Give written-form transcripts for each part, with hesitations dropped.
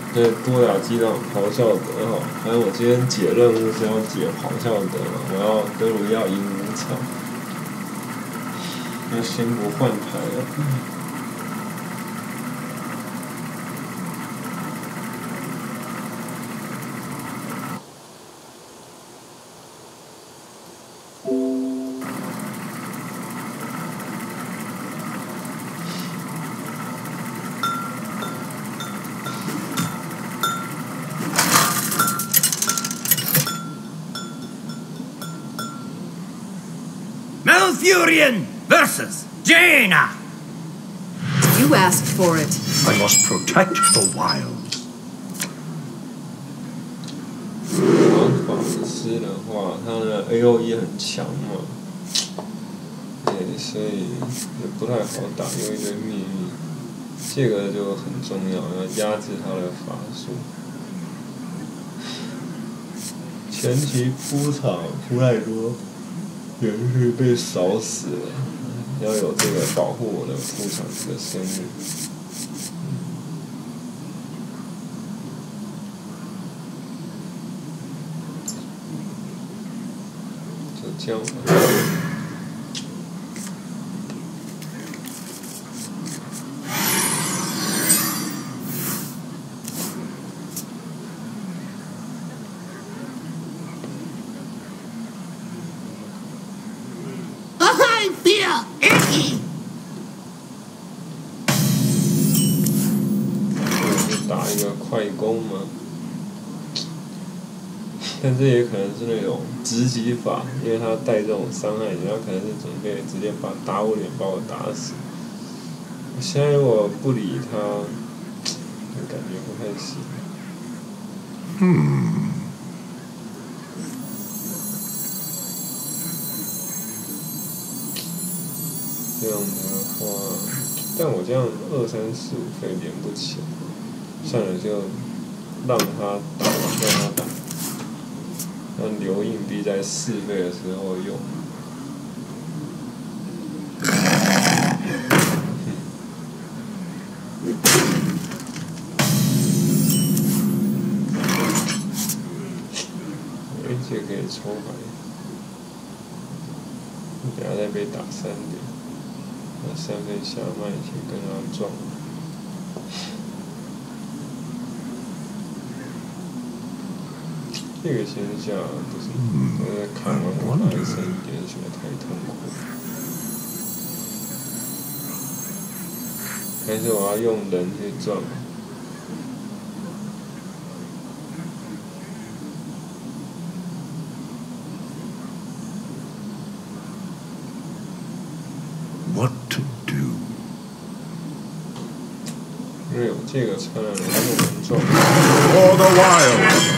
对，多打击到咆哮德哈。反正我今天解任务是要解咆哮德嘛，我要德鲁要赢5场，那先不换牌了。 Malfurion versus Jaina. You asked for it. I must protect the wild. 然后法师的话，他的 AOE 很强嘛，对，所以也不太好打，有一堆秘密，这个就很重要，要压制他的法术。前期铺场铺太多，也是被扫死了。要有这个保护我的铺场这个生物。就这样吧。 I feel icky. 就打一个快攻嘛，但这也可能是那种直击法，因为他带这种伤害，他可能是准备直接打我脸把我打死。现在如果不理他，就感觉不太行。这样的话，但我这样2、3、4、5费连不起，算了，就让他打，让留硬币在4费的时候用。这个可以抽牌，等下再被打3点。那3费下麦去跟他撞，这个先下不是，砍完我拿一升1点血太痛苦，还是我要用人去撞？因为有这个车了，能用撞。 For the wild.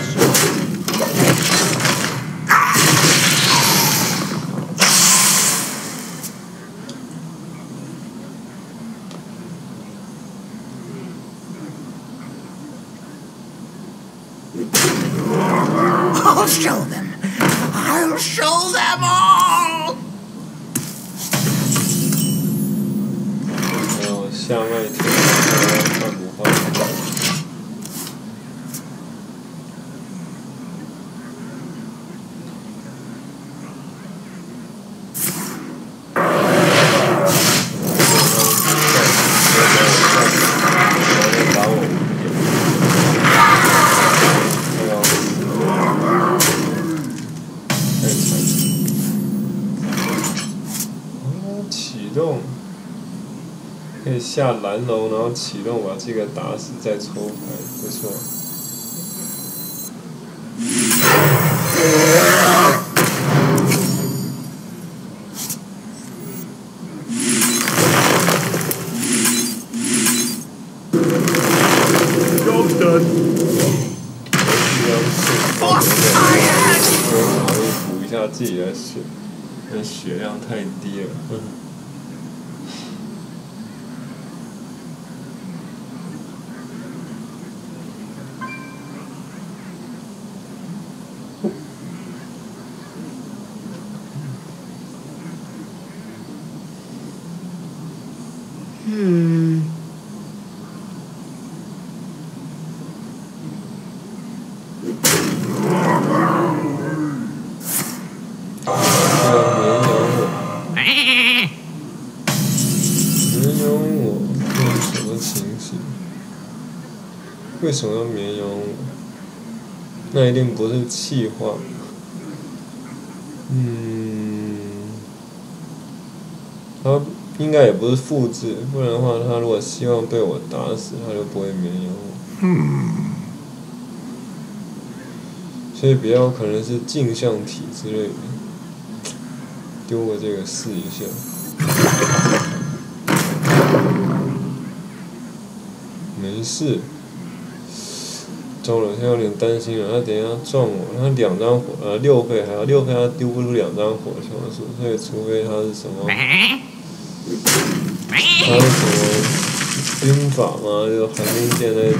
I'll show them. I'll show them all. 还有下麦田，换不换？打我启动，可以下蓝楼，然后启动把这个打死，再抽牌，不错。 Job done. 补一下自己的血，那血量太低了。 为什么要绵羊舞？那一定不是气话。他应该也不是复制，不然的话，他如果希望被我打死，他就不会绵羊舞。所以比较有可能是镜像体之类的。丢个这个试一下。没事。糟了，现在有点担心了。他等一下撞我，他2张火，6费还要6费，他丢不出2张火球数，所以除非他是什么，他是什么兵法嘛，就寒冰剑在。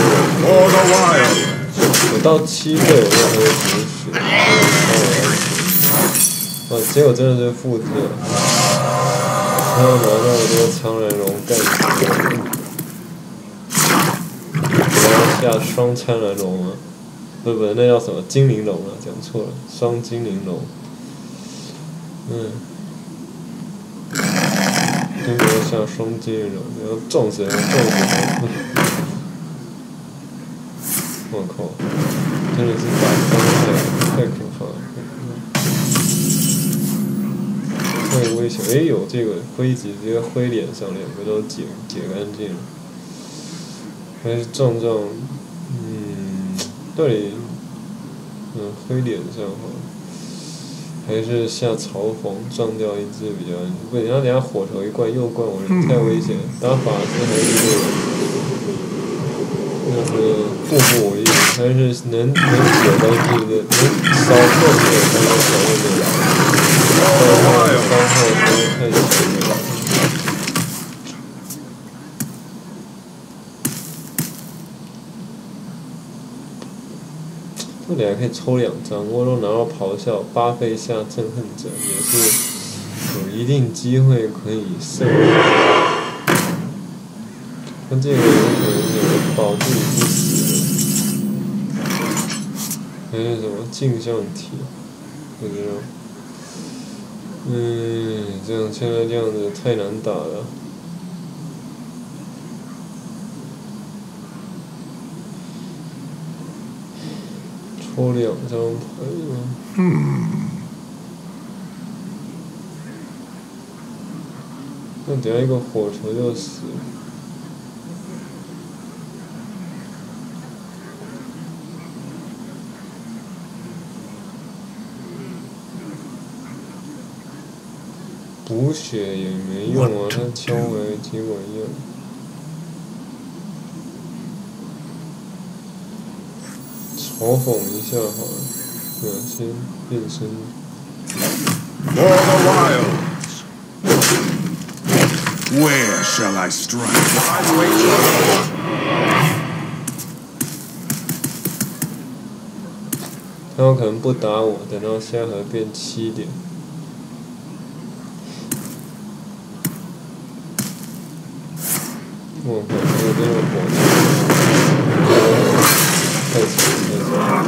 我到7费，我就还会补血，结果真的是复制了。他要拿那么多苍兰龙干什么？下双苍兰龙吗？不，那叫什么精灵龙啊？讲错了，双精灵龙。应该下双精灵龙，然后撞死人，我靠，真的是打伤太可怕了，太危险！有这个灰级直接挥脸上，2个都解干净了。还是撞，到底，挥脸上好了，还是下嘲讽撞掉一只比较安全。不行，他等下火球一灌又灌我，太危险了。打法师还是步步为营，还是能解干净的，能少做点才能少一点。伤害实在太强了。这里还可以抽2张，我都拿到咆哮8费下憎恨者，也是有一定机会可以胜利。那这个有可能有保自己不死的，还是什么镜像体，不知道。现在这样子太难打了。抽2张牌吗？那等下一个火球就死了。补血也没用啊，他敲回来结果一样。嘲讽一下好了，先变身。 For the wilds, where shall I strike? 他有可能不打我，等到下河变7点。我靠，这个真的火太强了！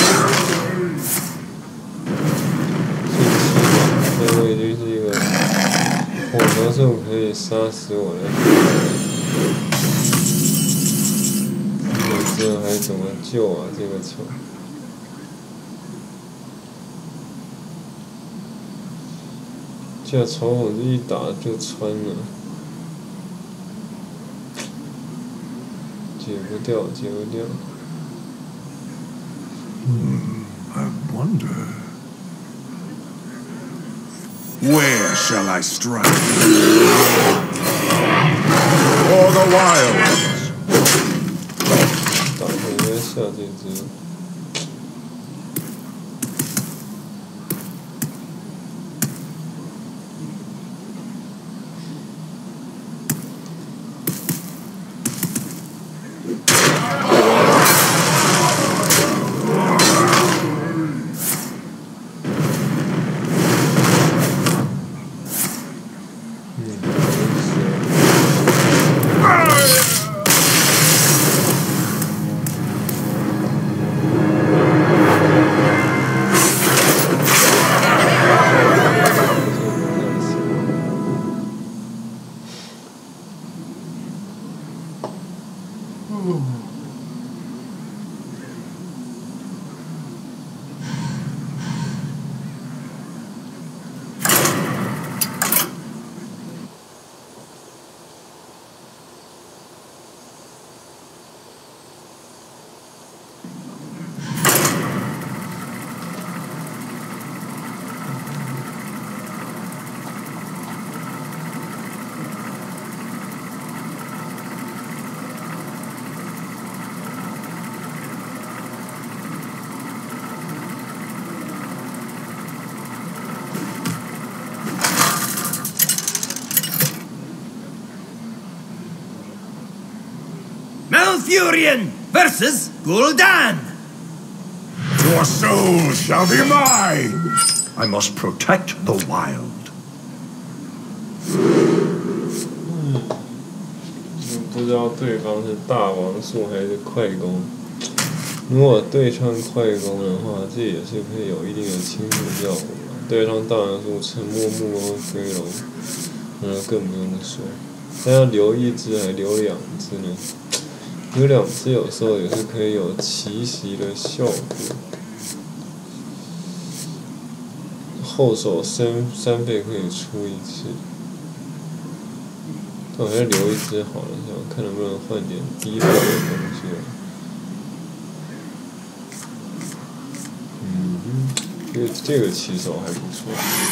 这我已经是一个火球术可以杀死我的，这还怎么救啊？这个球！这嘲讽这一打就穿了。解不掉。 I wonder. Where shall I strike? For the wilds. 打回应该下这只。 Malfurion versus Gul'dan. Your soul shall be mine! I must protect the wild. 不知道对方是大王术还是快攻。如果对上快攻的话，这也是可以有一定的清除效果。对上大王术，沉默木翁飞龙，那更不用说。但要留一只还留两只呢？有两只有时候也是可以有奇袭的效果。后手三倍可以出一次。但我还是留一只好了，想看能不能换点低分的东西了。这个起手还不错，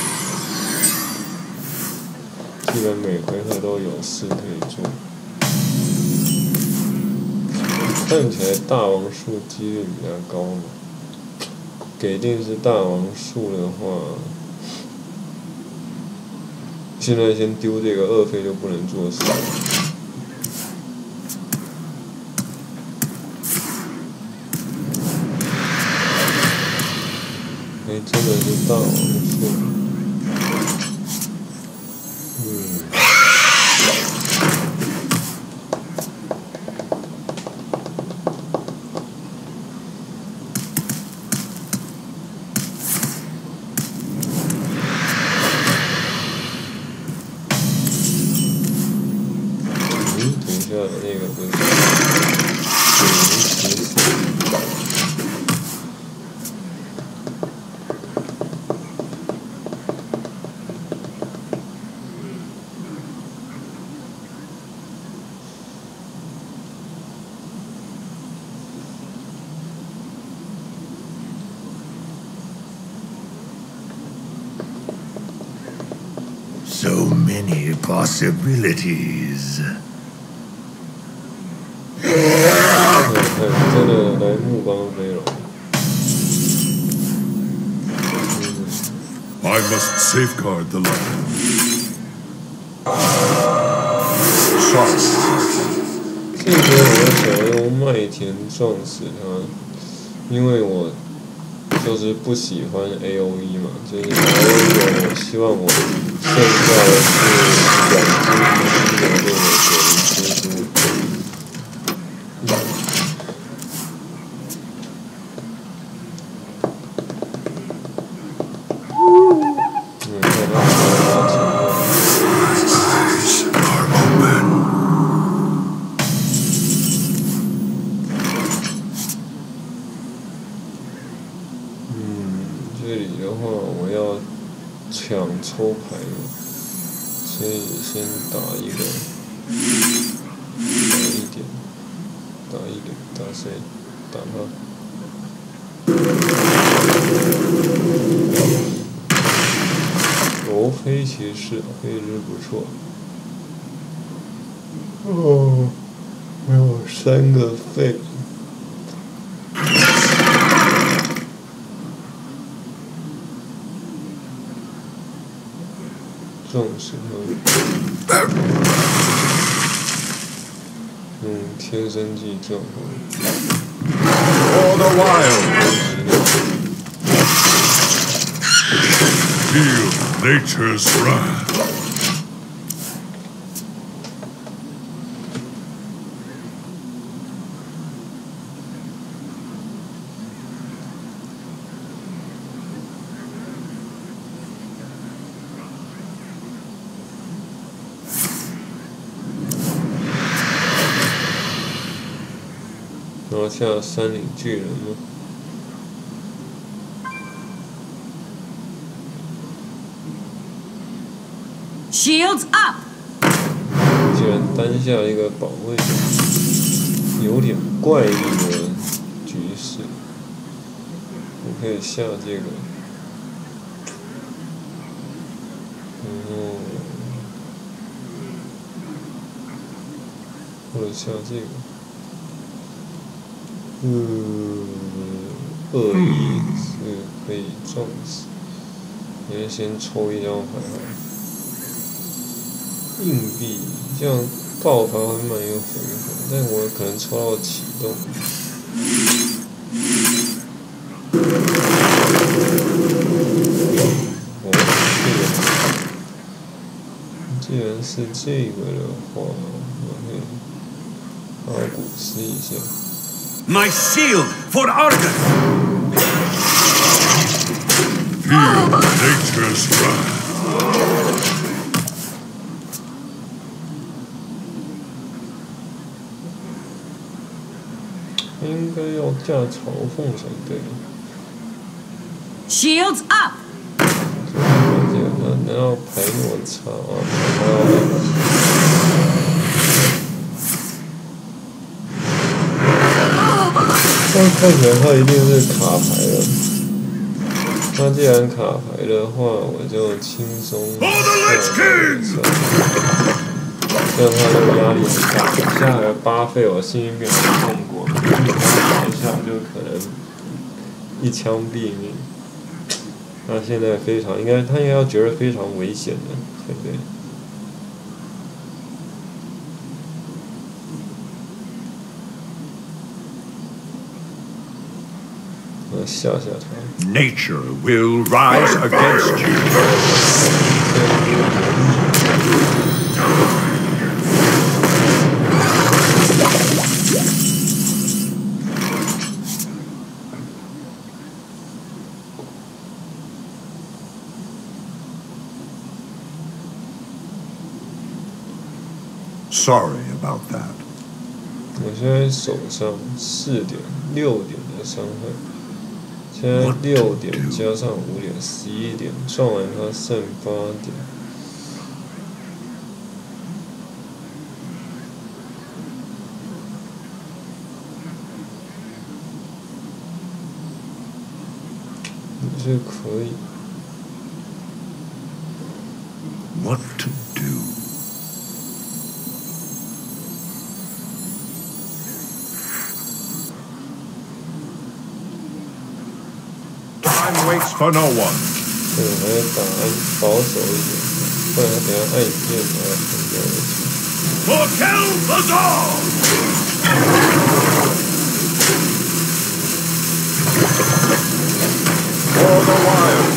基本每回合都有事可以做。看起来大王术几率比较高嘛，给定是大王术的话。现在先丢这个二飞就不能做事。真的是大王术。等一下，那个不是。 So many possibilities. 真的来木光飞龙。 I must safeguard the land. 这边我想用麦田撞死他，因为我就是不喜欢 AOE 嘛，就是 AOE 我希望我剩下的是2只1的那个水灵蜘蛛。这里的话，我要抢抽牌了，所以先打一个，打谁？打他。哦，黑骑士，黑人不错。哦，还有3个废。撞死他！用天生技撞他。 For the wild! Feel nature's wrath. 拿下山岭巨人吗？ Shields up! 竟然单下一个保卫，有点怪异的局势。我可以下这个，或者下这个。恶意是可以撞死，因为先抽一张牌好了。硬币这样爆发会慢又回合，但我可能抽到启动。既然是这个的话，我会把它鼓丝一下。 My shield for Argus! Nature's wrath. 应该要架嘲讽才对。 Shields up! 难道排我操啊？但看起来他一定是卡牌了。那既然卡牌的话，我就轻松这样他就压力很大。现在还有8费，我幸运变没中过，打一下就可能一枪毙命。他现在他应该要觉得非常危险的，对不对？我吓吓他。 Nature will rise against you. ，Sorry about that. 我现在手上4点、6点的伤害，现在6点加上5点，11点，撞完它剩8点。也是可以。 What to do? Time waits for no one. 对，还要保守一点，不然他等下按一键把它砍掉了。 Foretell the dawn! For the wild.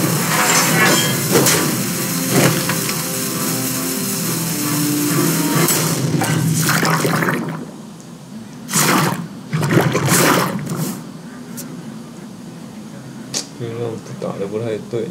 这样打得不太对。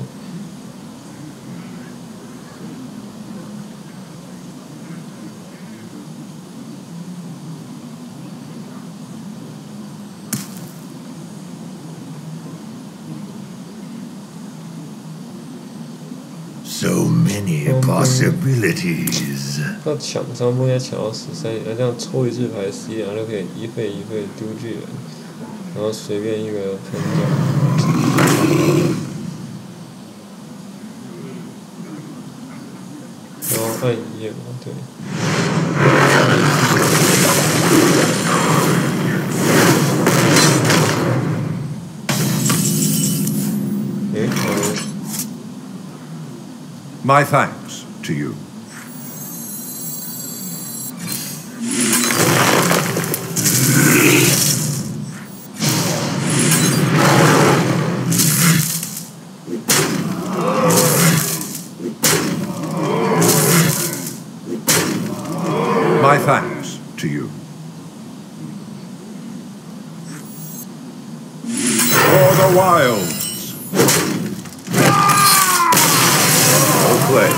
So many possibilities. 他抢伤不应该抢到13点，他这样抽一次牌11点，他就可以一费丢巨人，然后随便一个喷掉。然后按一键嘛，对。 My thanks to you. My thanks to you. For the wilds. Play.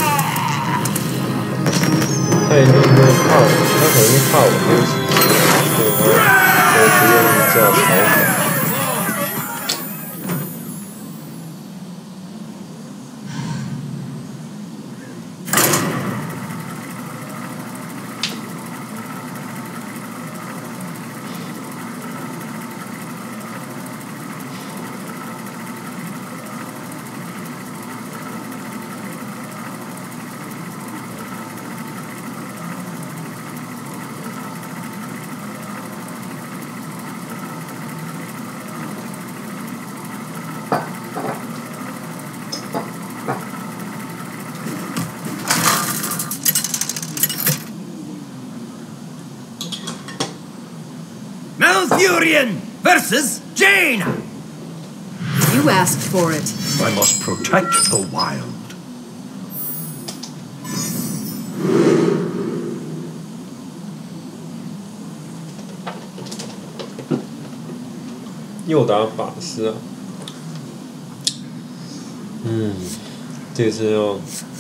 他一定会怕我，他可能是怕我东西，所以他不愿意这样嘲讽。 Malfurion versus Jaina. You asked for it. I must protect the wild. 又打法师啊，这次要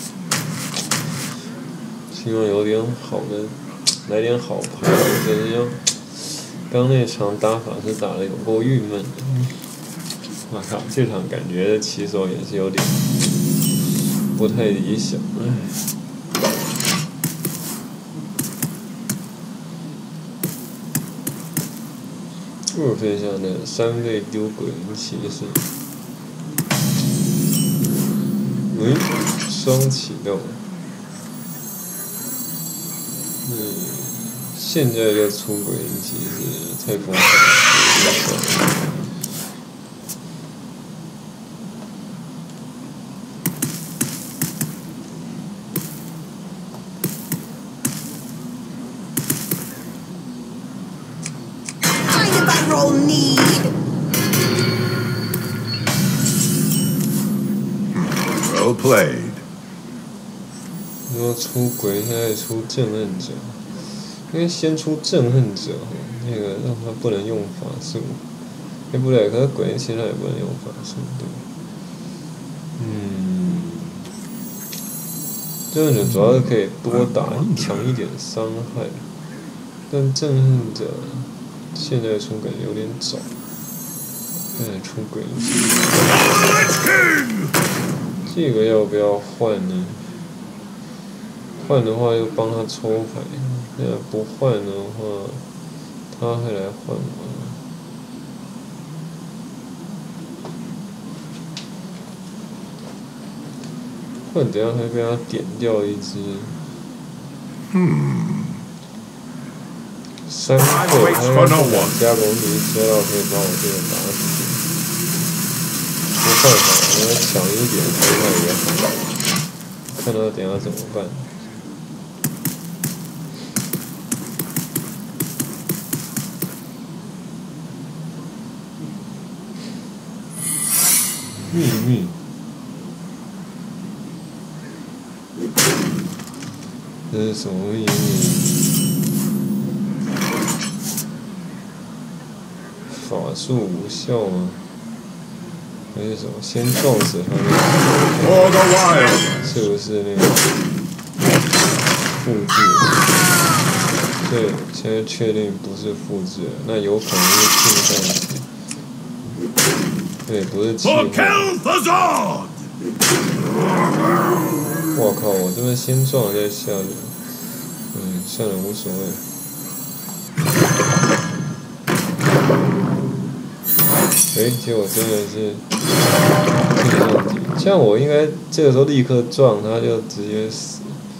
希望有点好的，来点好牌。我觉得要刚那场打法师打得有够郁闷的，我靠，这场感觉起手也是有点不太理想，2费下的3费丢鬼灵骑士，双启动，现在就出鬼灵骑士太疯狂了。 Roll need. Well played. 如果出鬼，现在出憎恨者，因为先出憎恨者，那个让他不能用法术。不对，可是鬼其实他也不能用法术，对。憎恨者主要是可以多打强一点伤害，但憎恨者。现在出感觉有点早，现在出鬼灵骑士，这个要不要换呢？换的话又帮他抽牌，那不换的话，他会来换我。换等下会被他点掉一只。3费，他要加攻击说到可以把我这个打死，没办法，我要强一点伤害也好，看他等下怎么办。秘密，这是什么秘密？法术无效吗？还是什么？先撞死他那个？是不是那个复制？对，现在确定不是复制了，那有可能是气上去。对，不是气化。我靠！我这边先撞再下的，算了，无所谓。结果真的是这个样子。像我应该这个时候立刻撞，他就直接死。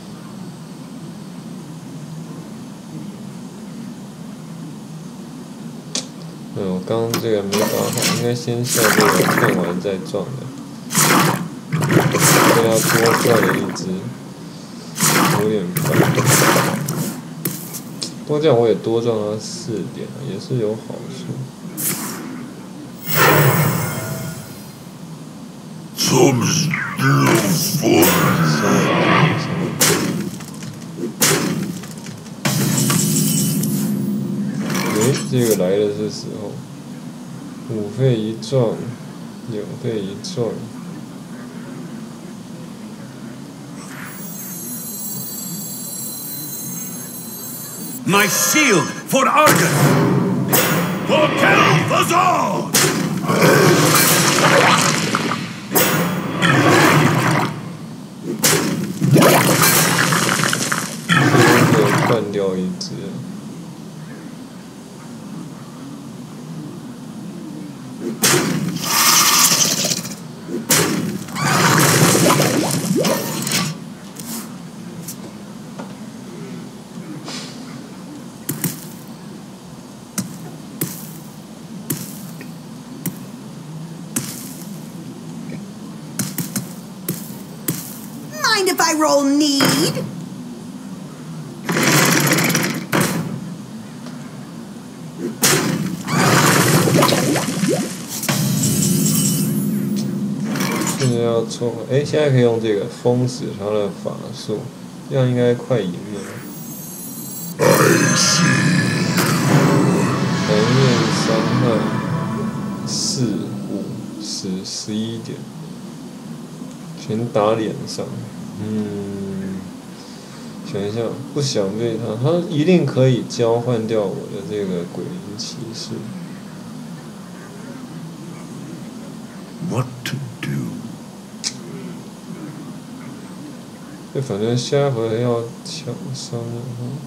我刚刚这个没打好，应该先下这个看完再撞的。被他多赚了一只，有点烦。不过这样我也多赚他4点，也是有好处。这个来的是时候，5费一撞，2费一撞。 My shield for Argus! For Kel'Thuzad! 可以换掉一只。 Mind if I roll need? 要错，现在可以用这个封死他的法术，这样应该快赢了。全面伤害4、5、10、11点，全打脸上。想一下，不想被他一定可以交换掉我的这个鬼灵骑士。 What to do? 反正下回要抢伤了。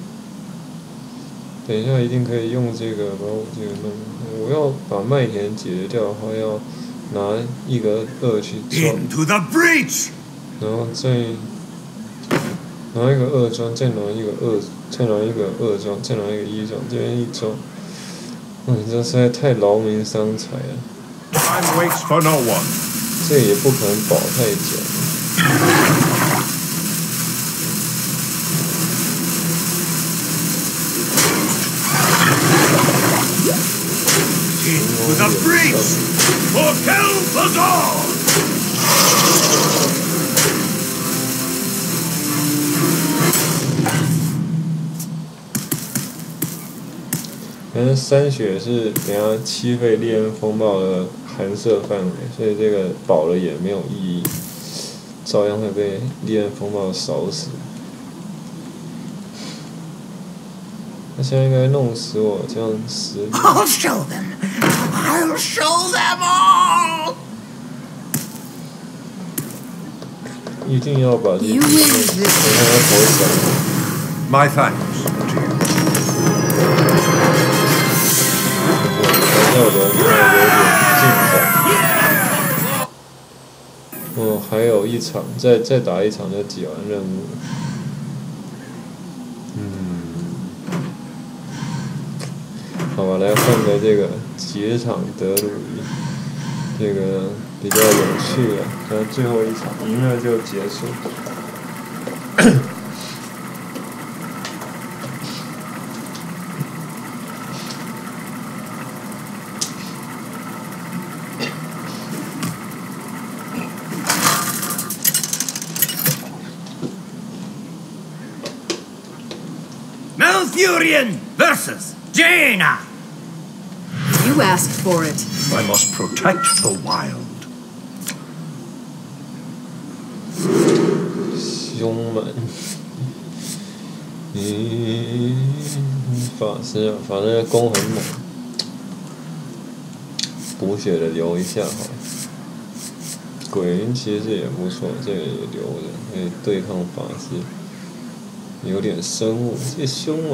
等一下一定可以用这个把我这个弄。我要把麦田解决掉的话，要拿一个2去撞。 Into the breach! 然后再拿一个2装，再拿一个2，再拿一个2装，再拿一个1装，这边1装。你这实在太劳民伤财了。 Time waits for no one. 这也不可能保太久。 Into the breach! For Kel'Thuzad! 反正3血是等下7费烈焰风暴的寒射范围，所以这个保了也没有意义，照样会被烈焰风暴烧死。他现在应该弄死我，这样死。 I'll show them. I'll show them all. 一定要把这个 You win this. 投降。 My thanks to you. 要的有点进展。还有1场，再打1场就解完任务。好吧，来换个这个结场德鲁伊，这个比较有趣的，然后最后1场赢了就结束。 Malfurion versus Jaina. You asked for it. I must protect the wild. 凶猛。法师啊，反正弓很猛，补血的留一下好了。鬼灵骑士也不错，这个也留着，可以对抗法师。有点生物，这凶猛，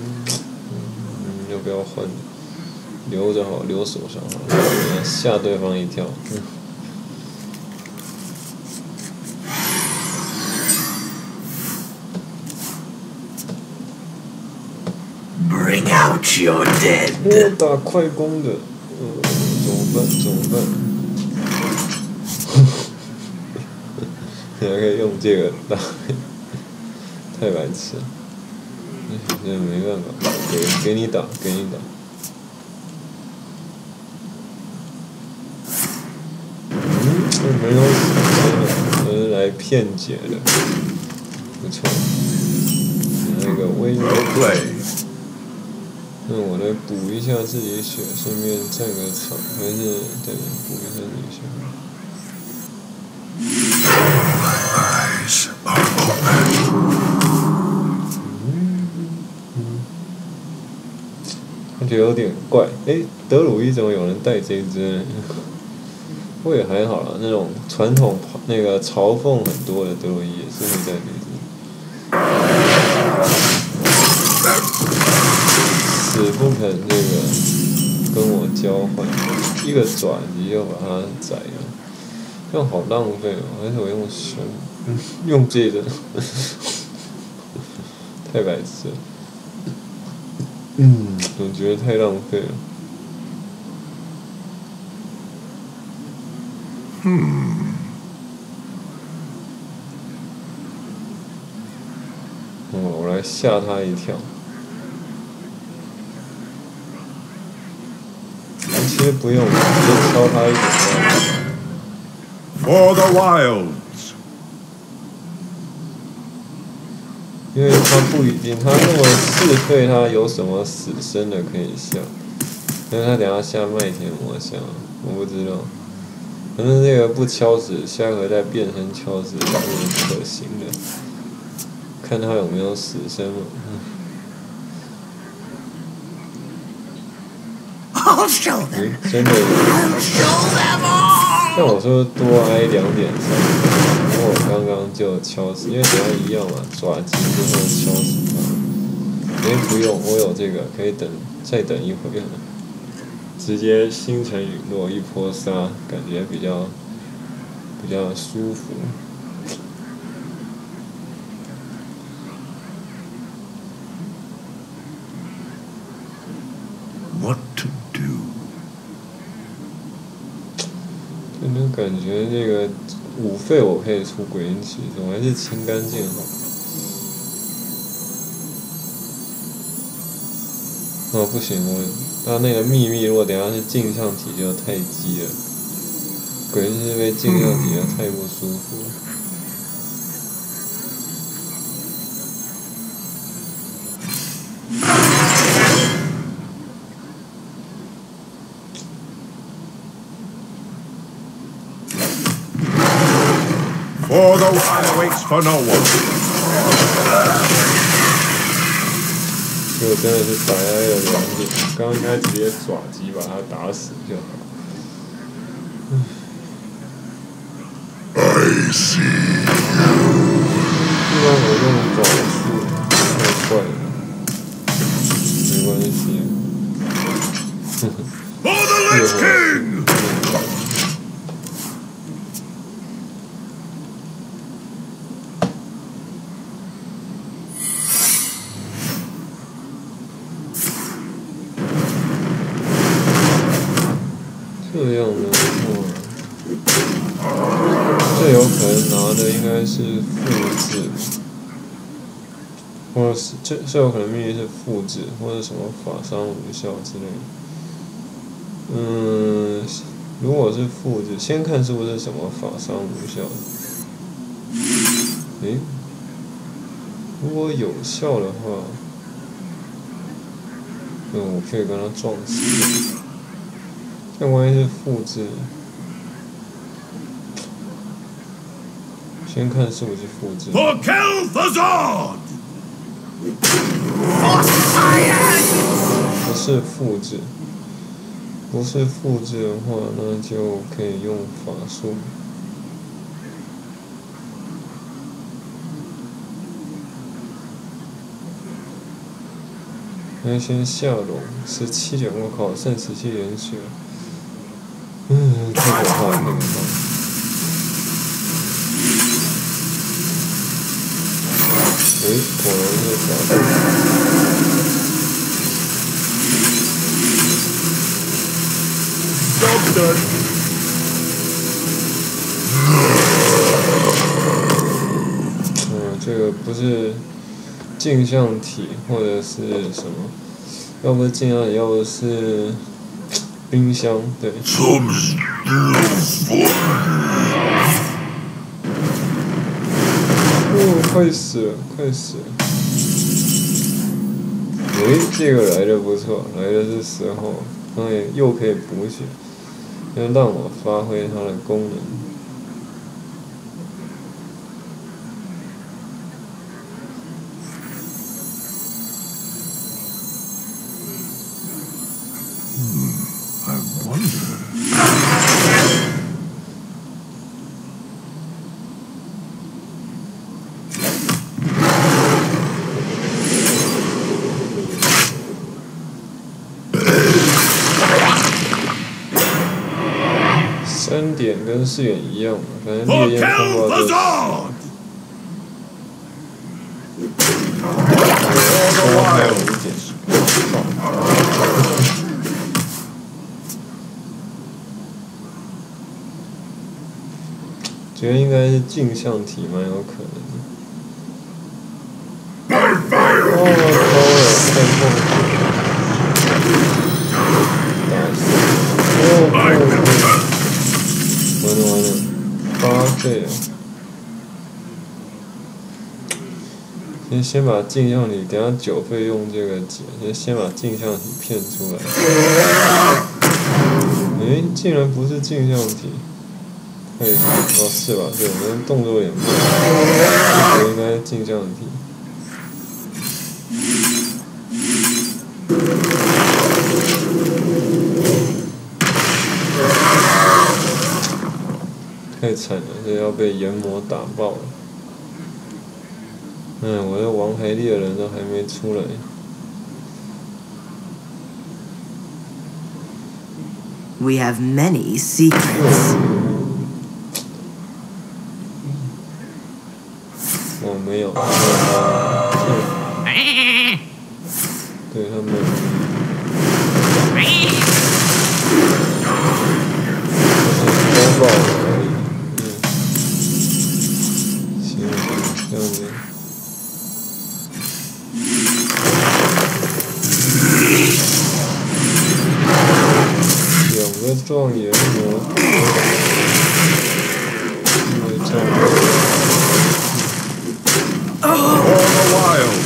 要不要换？留着好，留手上好，吓对方一跳。 Bring out your dead. 我打快攻的，怎么办？你还可以用这个打。太白痴了，这没办法，给你打。没有死，这是来骗姐的，不错。那个微弱 play， 那我来补一下自己血，顺便占个场，还是对补一下你血。 Eyes are open. 我觉得有点怪，德鲁伊怎么有人带这只呢？我也还好啦，那种传统那个嘲讽很多的德鲁伊也是会带这只。死不肯这个跟我交换，一个转移就把它宰了，这样好浪费哦，还是我用熊，用这个，太白痴了。我觉得太浪费了。我来吓他一跳。其实不用，直接敲他一点。 For the wilds. 因为他不一定，他那么4费，他有什么死生的可以下？因为他等下下麦田魔下，我不知道。反正这个不敲死，下回再变身敲死是可行的。看他有没有死生嘛。 I'll show them. 真的。 I'll show them all. 像我说多挨2.3，然后我刚刚就敲死，因为等下一样嘛，爪击之后敲死他。不用，我有这个，可以再等一会儿。直接星辰陨落一波杀，感觉比较舒服。 What to do? 真的感觉这个5费我可以出鬼影启动，还是清干净好。哦，不行，他那个秘密如果等下是镜像体就太激了，鬼影是被镜像体的太不舒服了。 For the wild waits for no one. 就真的是白挨了2点，刚刚应该直接爪击把他打死就好。 I see. 一般我用爪术太快了，没关系。 For the Lich King! 这样的话，最有可能拿的应该是复制，或者是最有可能秘密是复制，或者什么法伤无效之类的。如果是复制，先看是不是什么法伤无效。如果有效的话，我可以跟他撞死。但万一是复制，先看是不是复制。 For Kel'Thuzad! For science. 不是复制，不是复制的话，那就可以用法术。那先下龙17点，我靠，剩17点血。太可怕了，太可怕了。果然是法术。 Job done. 这个不是镜像体或者是什么，要不是镜像体，要不是冰箱，对。快死了，快死了！这个来的不错，来的是时候，又可以补血，能让我发挥它的功能。 I wonder. 3点跟4点一样嘛，反正烈焰风暴就是。还有5点。觉得应该是镜像体，蛮有可能的。哦，太痛苦了！打死！完了完了，爆先把镜像体，等下9费用这个解，先把镜像体骗出来。诶，竟然不是镜像体，哦是吧？对，我们动作有点慢，这个应该是镜像体。太惨了，这要被研磨打爆了。我的王牌猎人都还没出来。 We have many secrets. 没有，对他们。风暴而已，行，这样子。2个状元魔，因为这样。 All the while.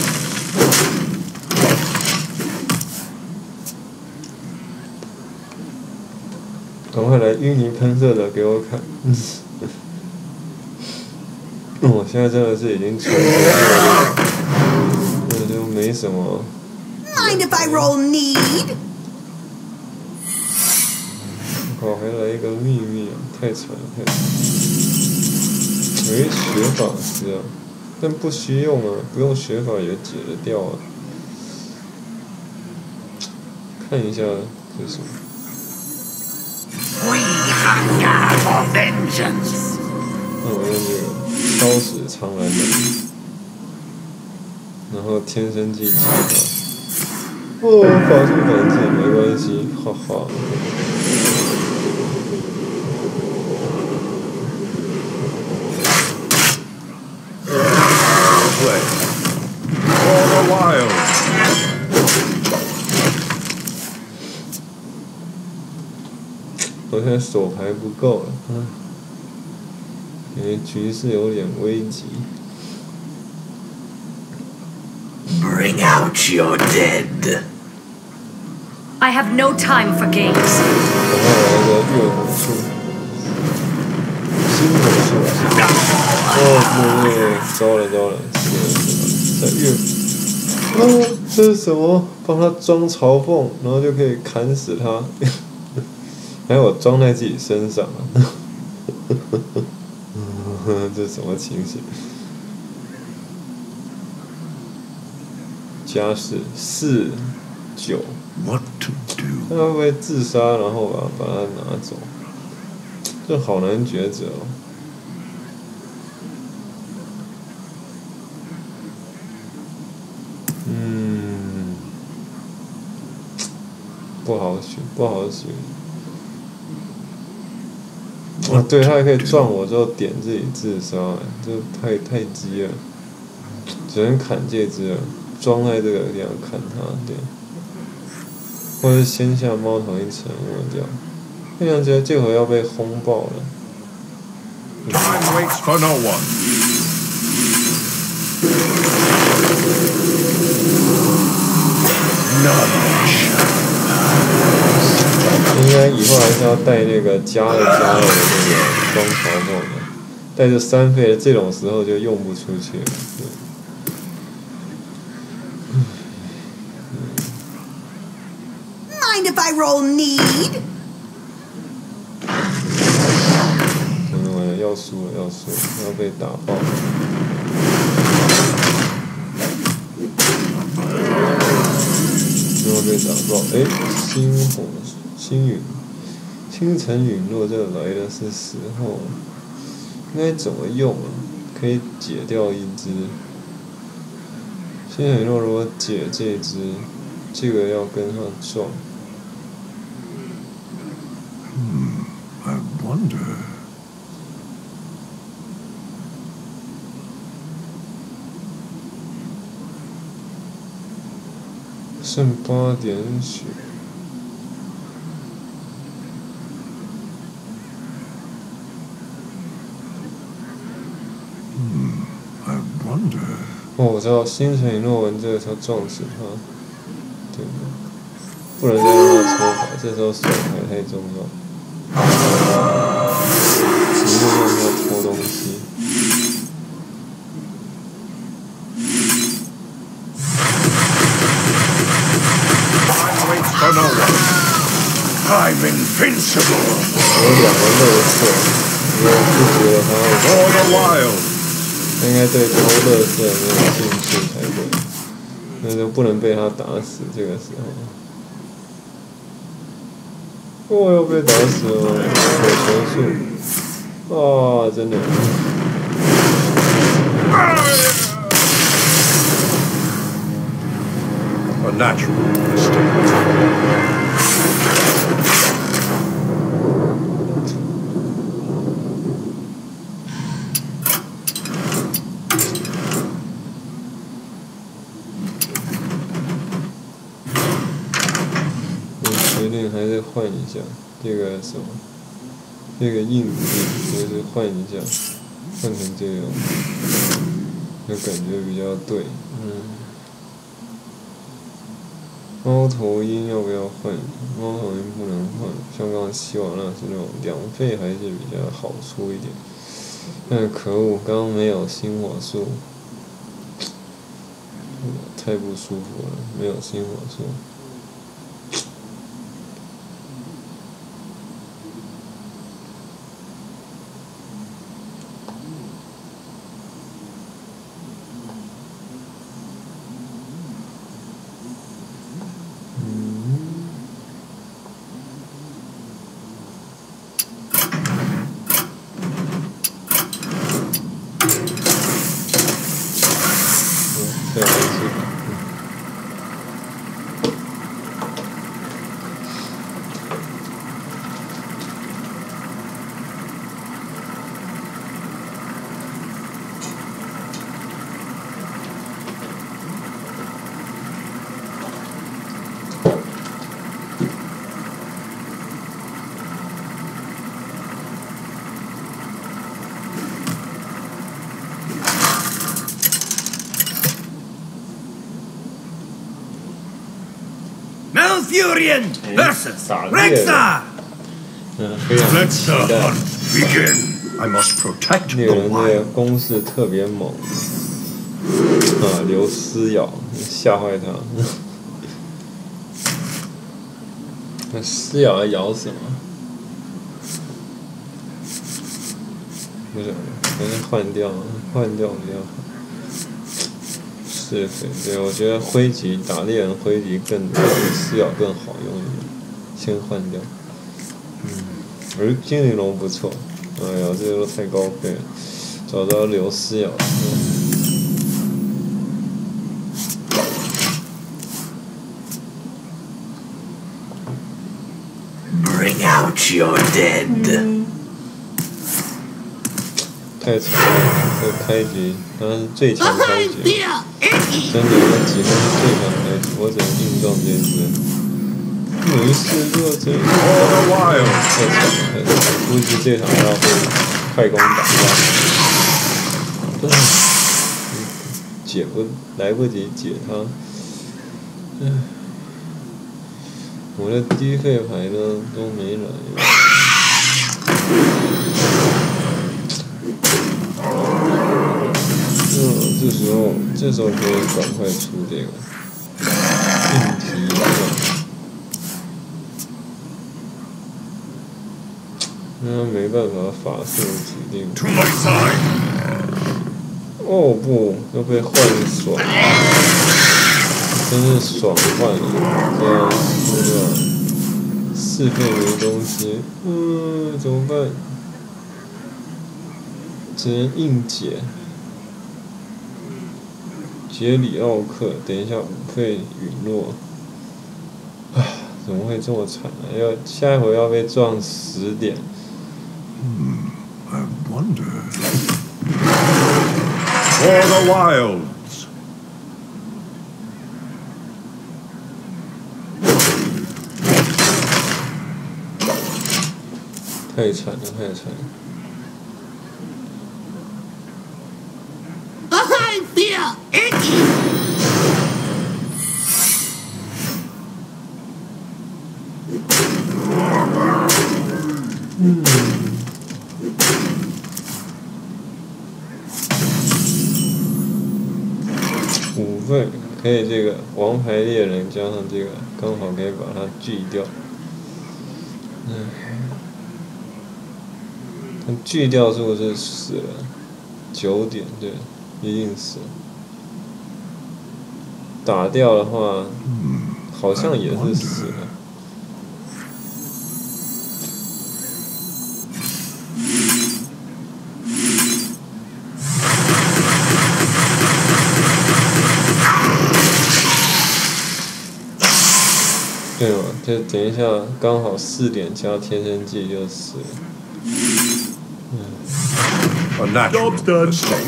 赶快来淤泥喷射的给我看！我现在真的是已经穷了，那就没什么。 Mind if I roll need? 好，还来一个秘密啊！太惨了，太惨了！学法师啊，但不需用啊，不用学法也解得掉啊。看一下这是什么。 We hunger for vengeance. 那我用这个超时苍蓝能，然后天生技巧啊。法术反制没关系，哈哈。 All the while. 我现在手牌不够了，因为局势有点危急。 Bring out your dead. I have no time for games. 然后来个月火术，新火术。对，糟了糟了，是月。这是什么？帮他装嘲讽，然后就可以砍死他。还有我装在自己身上啊！这是什么情形？加4、9。 What to do? 他会不会自杀，然后把它拿走？这好难抉择哦。不好选，不好选。对，他还可以撞我之后点自己自杀，这太鸡了，只能砍这只了，装在这个地方砍他，对，或者是先下猫头鹰沉默掉，那样觉得这回要被轰爆了。 Time waits for no one. 应该以后还是要带那个加了的那个装嘲讽的，带着3费的这种时候就用不出去了。 Mind if I roll need? 完了，要输了，要被打爆。要被打爆！星辰陨落，这来的是时候，应该怎么用啊？可以解掉一只。星辰陨落如果解这只，这个要跟它撞。 I wonder. 剩8点血。 I wonder. 哦， 知道星辰与诺文这个时候撞死他，对，不能再让他抽牌，这时候手牌太重要，直接让他偷东西。 I'm invincible. 有两个乐色，我不觉得他会。 For the wild. 他应该对偷乐色没有兴趣才对，那就不能被他打死。这个时候，我又被打死了，火球术，啊，真的。 A natural mistake. 决定还是换一下这个什么，这个硬币就是换一下，换成这样，就感觉比较对。猫头鹰要不要换？猫头鹰不能换，像刚刚希瓦纳是那种两费还是比较好出一点。但可恶，刚刚没有星火术，太不舒服了，没有星火术。 Malfurion versus Rexxar! Let the hunt begin. I must protect 猎 the 人这个 wild. 攻势特别猛，留撕咬，吓坏他。那撕咬要咬什么？不是，还是换掉比较好。是，对，我觉得挥击打猎人挥击更比撕咬更好用一点，先换掉。而精灵龙不错，哎呀，这个都太高配了，早知道留撕咬。 Bring out your dead. 太惨了，这开局他是最强开局，真的那几分是最强开局，我只能硬撞这只。没事，弱者。 For the wild. 太强了，太强了！估计这场要被快攻打掉，解不来不及解他。我的低费牌呢都没来。这时候可以赶快出这个硬提一下，那没办法法术指定。 To my side. 哦不，又被换爽，真是爽换了，这样对吧？4费没东西，怎么办？只能硬解。杰里奥克，等一下5费陨落，怎么会这么惨呢？下一回要被撞10点。 I wonder. For the wilds. 太惨了，太惨了！ I feel icky. 对，可以这个王牌猎人加上这个，刚好可以把它锯掉。它锯掉是不是死了？9点，对，一定死了。打掉的话，好像也是死了。对嘛？就等一下，刚好4点加天生技就死了。 A natural mistake.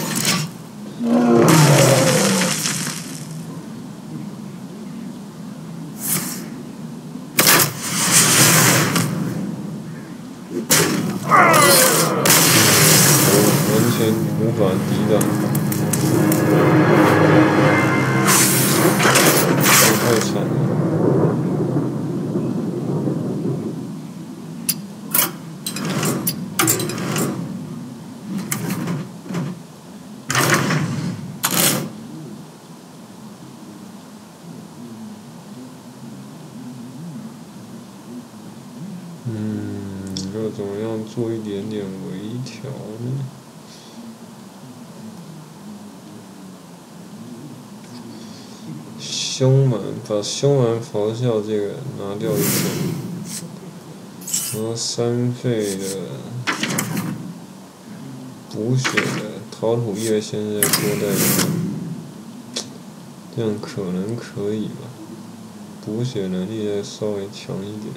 完全无法抵挡，太惨了。要怎么样做一点点微调呢？凶蛮，把凶蛮咆哮这个拿掉一层，然后3费的补血的陶土叶现在多带一点，这样可能可以吧？补血能力再稍微强一点。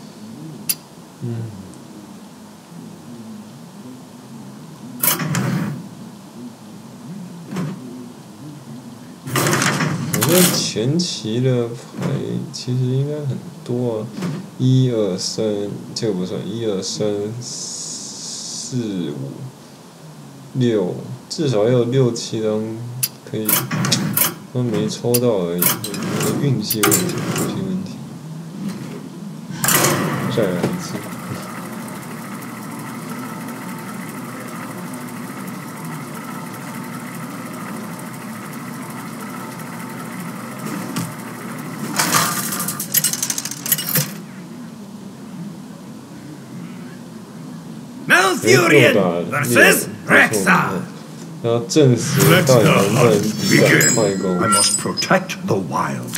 我觉得前期的牌其实应该很多啊，1、2、3，这个不算，1、2、3、4、5、6，至少要有6、7张可以，都没抽到而已，运气问题，运气问题。再来一次。 Malfurion versus Rexxar. 要证实到底能不能抵挡快攻。 I must protect the wild.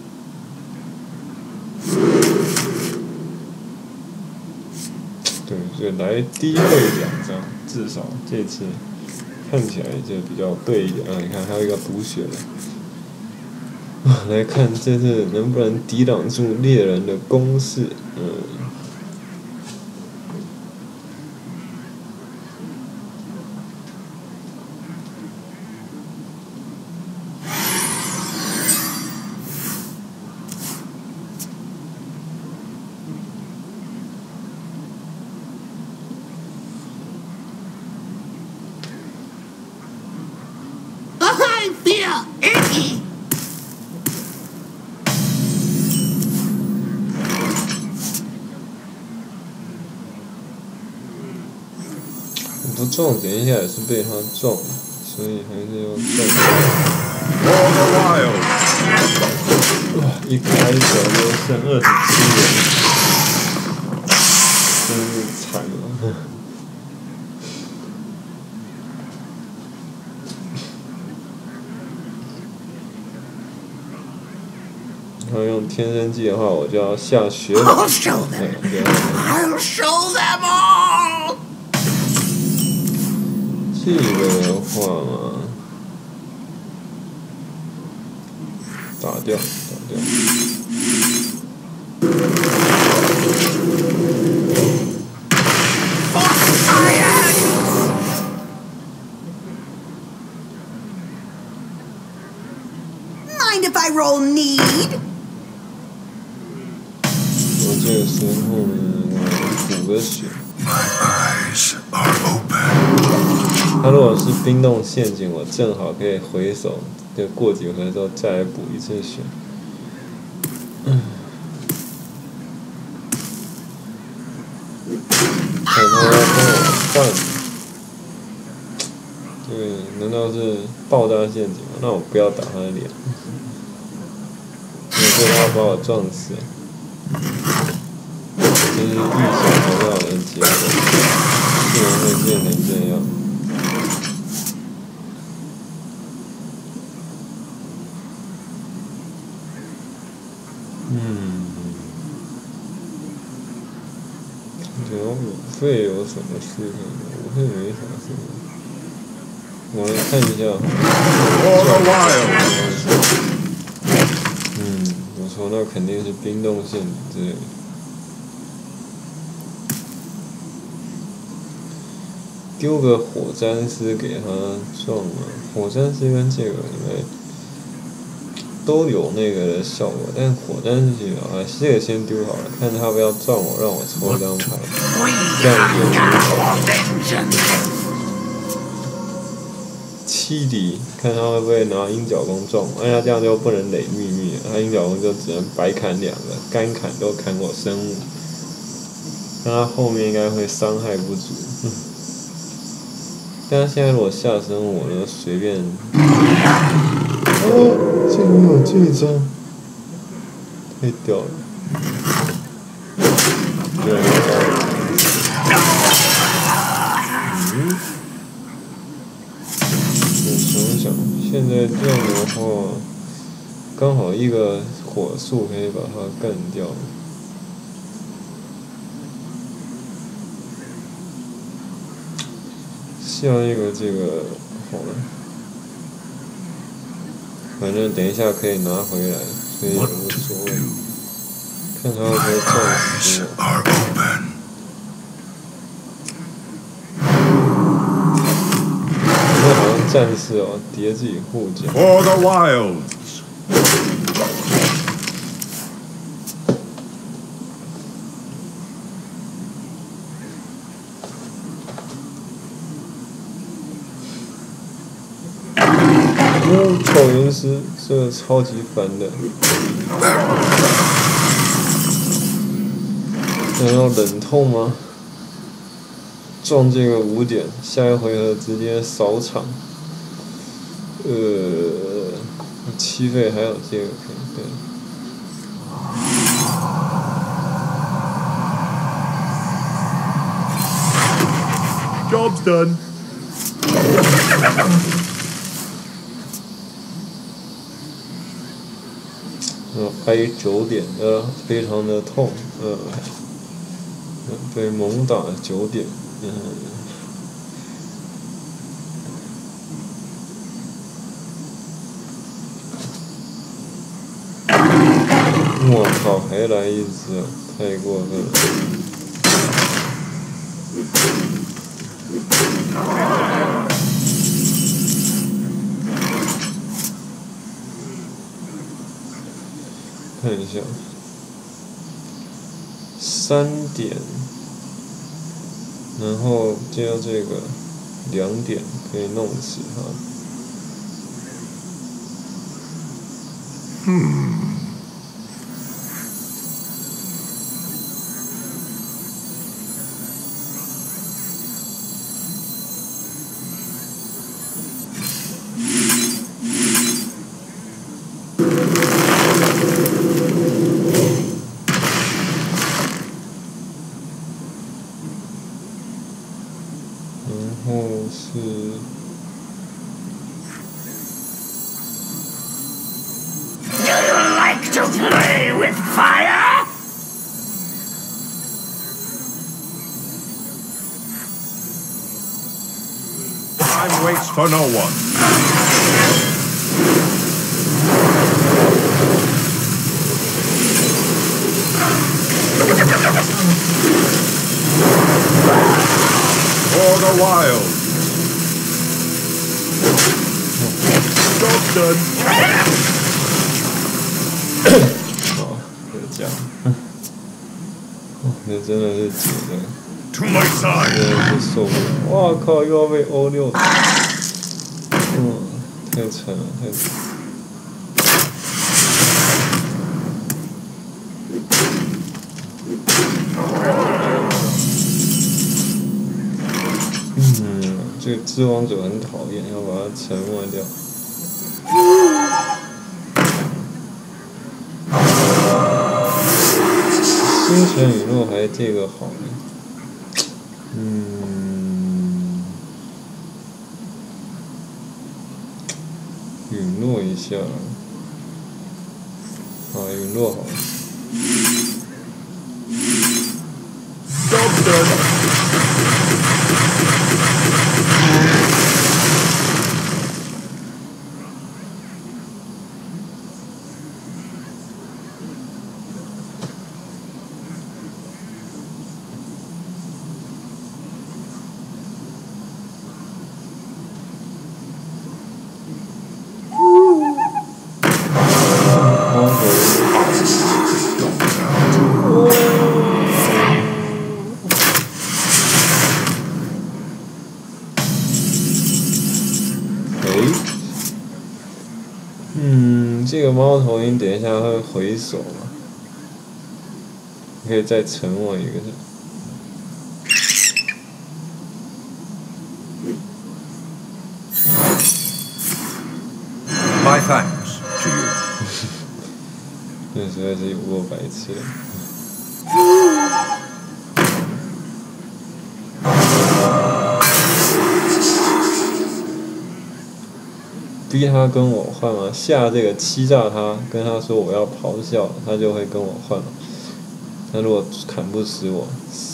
对，就来低倍2张，至少这次看起来就比较对一点啊！你看还有一个补血的，来看这次能不能抵挡住猎人的攻势， I feel icky. 不撞，等一下也是被他撞，所以还是要撞。 For the wild. 哇！一开手就剩27人，真是惨了。要用天生技的话，我就要下血板。 I'll show them. I'll show them all. 这个的话嘛，打掉，打掉。 Mind if I roll need? 我这个时候呢，我补个血。 My eyes are open. 他如果是冰冻陷阱，我正好可以回手，就过几回之后再来补一次血。看他要跟我换，对，难道道是爆炸陷阱吗？那我不要打他的脸，我觉得他把我撞死了，这是预想不到的结果，竟然会变成这样。觉得五费有什么事情？五费没啥事情。我来看一下。不错，那肯定是冰冻陷阱之类的。丢个火战士给他撞了，火战士跟这个应该都有那个的效果，但火战士这个先丢好了，看他不要撞我，让我抽一张牌，这样7敌，看他会不会拿鹰角弓撞我，他这样就不能累秘密了，他鹰角弓就只能白砍2个，干砍都砍我生物，那他后面应该会伤害不足。但他现在如果下生物，我就随便。哦，竟然有这张，太屌了！对，我想想，现在这样的话，刚好一个火速可以把它干掉。下一个这个好了，反正等一下可以拿回来，所以也无所谓。看他会不会撞死我。这好像战士哦，叠自己护甲。 For the wilds. 草原师这个超级烦的，难道忍痛吗？撞这个5点，下一回合直接扫场。7费还有这个可以对。 Job's done. 挨9点，非常的痛，被猛打9点，我靠，还来一只，太过分了。看一下，3点，然后接到这个2点可以弄死他。然后是 Do you like to play with fire? Time waits for no one. For the wild. Job's done. 好，就这样。这真的是解的， To my 真 side. 的是受不了。哇靠，又要被O6，太惨了，太惨了。 这个织网者很讨厌，要把它沉没掉。星辰陨落还这个好呢。陨落一下，陨落好了。这个猫头鹰等一下会回手嘛？你可以再沉我一个。 My thanks to you. 这实在是有够白痴的。逼他跟我换嘛，下这个欺诈他，跟他说我要咆哮，他就会跟我换了。他如果砍不死我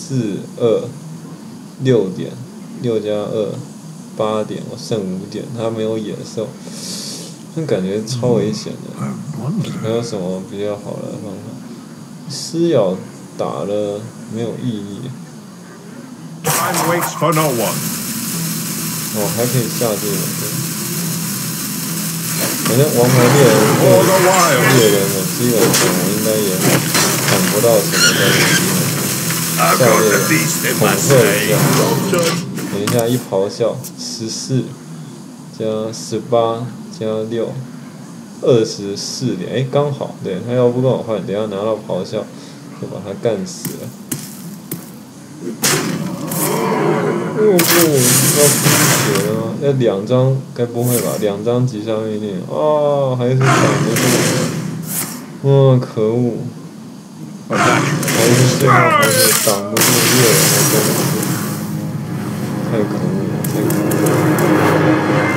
，4、2、6点，6加2，8点，我剩5点，他没有野兽，那感觉超危险的。还有什么比较好的方法？撕咬打了没有意义。 Time waits for no one. 还可以下这个。反正王牌猎人我基本上我应该也砍不到什么东西。下列恐吓一下，等一下一咆哮，14加18加6，24点，刚好，对他要不跟我换，等一下拿到咆哮就把他干死了。不，要补血了吗？要2张，该不会吧？2张击杀命令，还是挡不住。可恶！还是最后还是挡不住猎人的攻击，太可恶了，太可恶了！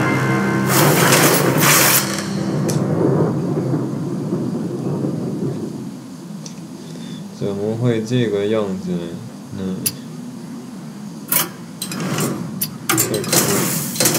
怎么会这个样子呢？太可恶了！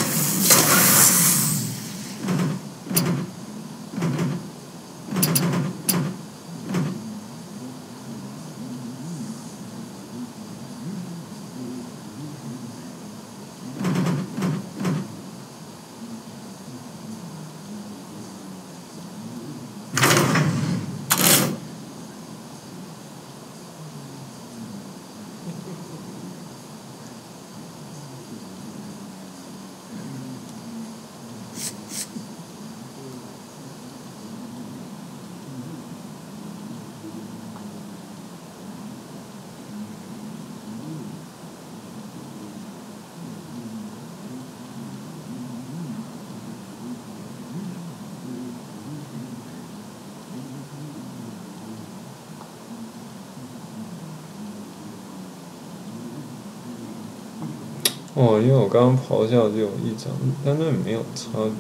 因为我刚刚咆哮就有1张，但那没有差别。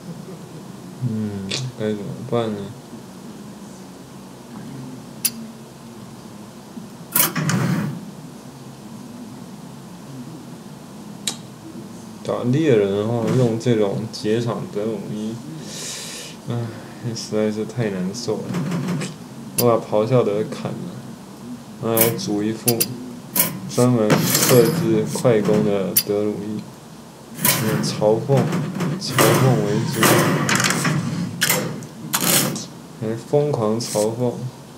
该怎么办呢？打猎人的话，用这种结场德鲁伊，实在是太难受了。我把咆哮的砍了，来组一副专门克制快攻的德鲁伊，嘲讽为主，来疯狂嘲讽，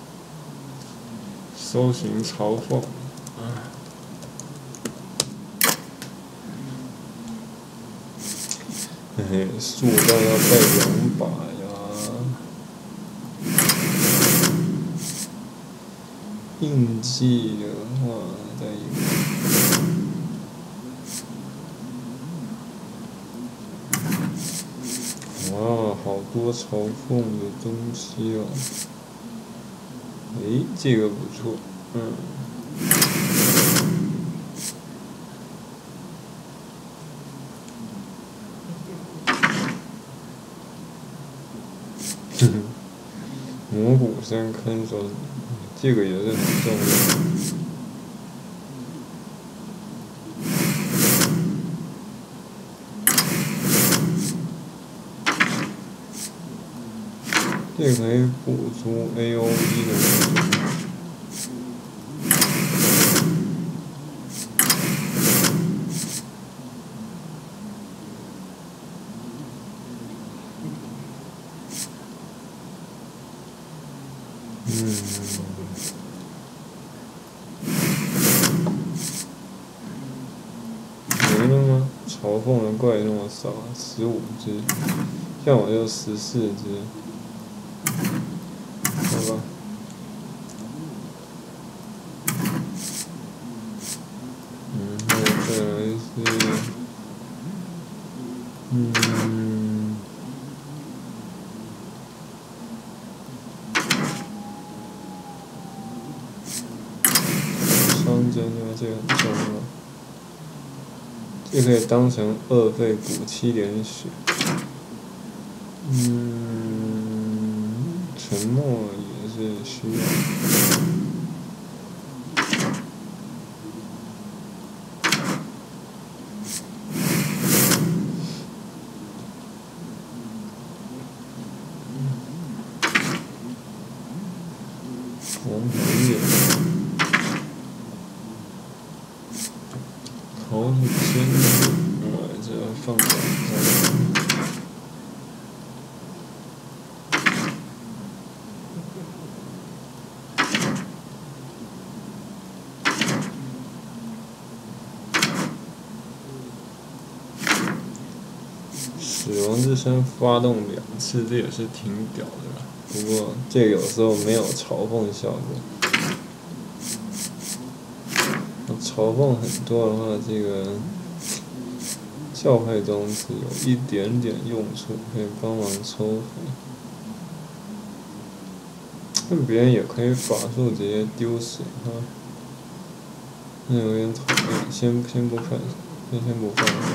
搜寻嘲讽。树干要带2把呀，印记的话带1个。 多嘲讽的东西啊。诶，这个不错，魔骨山看守，这个也是很重要。这个可以补足 AOE 的那种。没了吗？嘲讽的怪那么少，15只，像我就14只，好吧。然后再来是，伤针啊，这个很重要。这可以当成2费补7点血。沉默也是需要。王牌月，烤土仙女，这要放两张。死亡之声发动2次，这也是挺屌的啦。不过这个有时候没有嘲讽效果。嘲讽很多的话，这个教派装置有一点点用处，可以帮忙抽肥。但别人也可以法术直接丢死他，那有点讨厌。先不看，先不放它。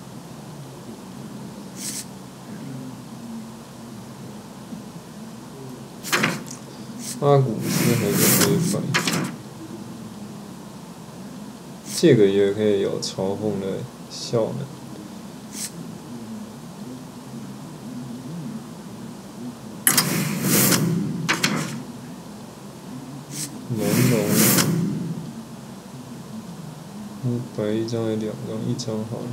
阿古斯还是可以反，这个也可以有嘲讽的效能。白1张还是2张？1张好了。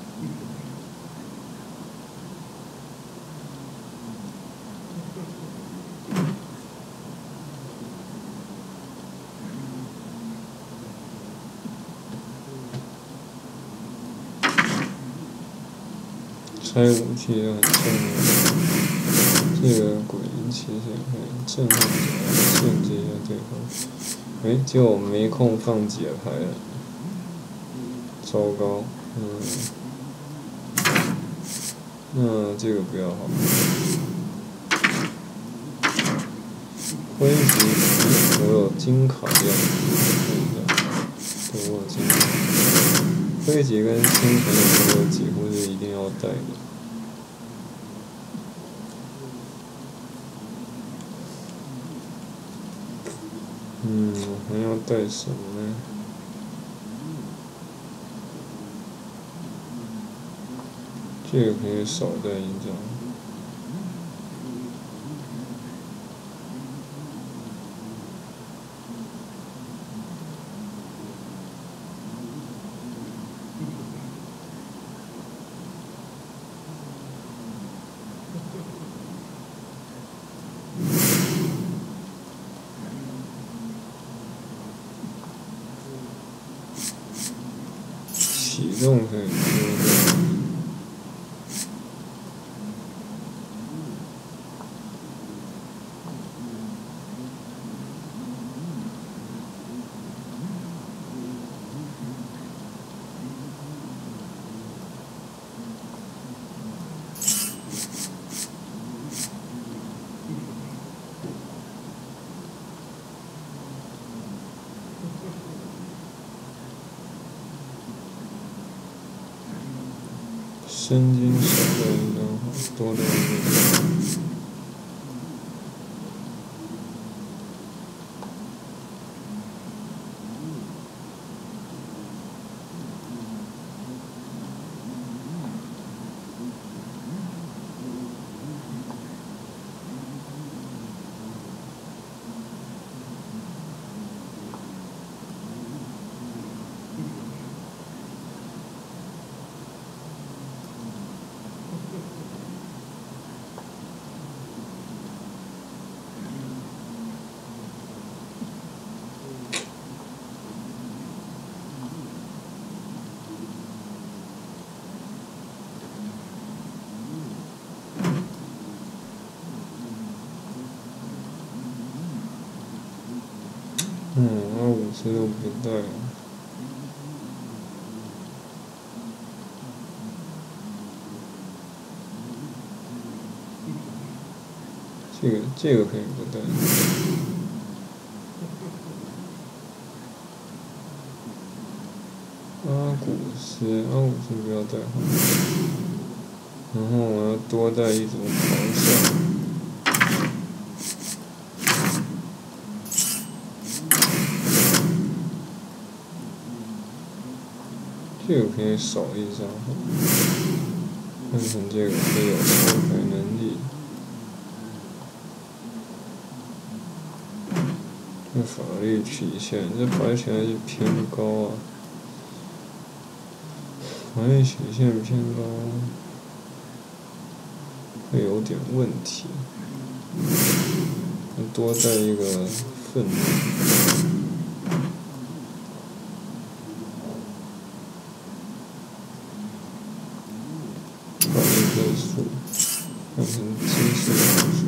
拆武器也很重要。这个鬼灵骑士可以震撼起来，限制一下对方。结果我没空放解牌了。糟糕，那这个不要好。灰级，我有金卡要看一下，对，我有金卡。灰级跟星辰的朋友几乎是一定要带的。我还要带什么呢？这个可以少带1张。启动可以说生金少的一张好，多的一个。250又不带了。这个可以不带。阿古斯不要带好。然后我要多带一组防晒。这个可以少一张，换成这个是有超牌能力。这法力曲线，这法力曲线是偏高啊，法力曲线偏高，会有点问题。多带一个愤怒。换成知识元素。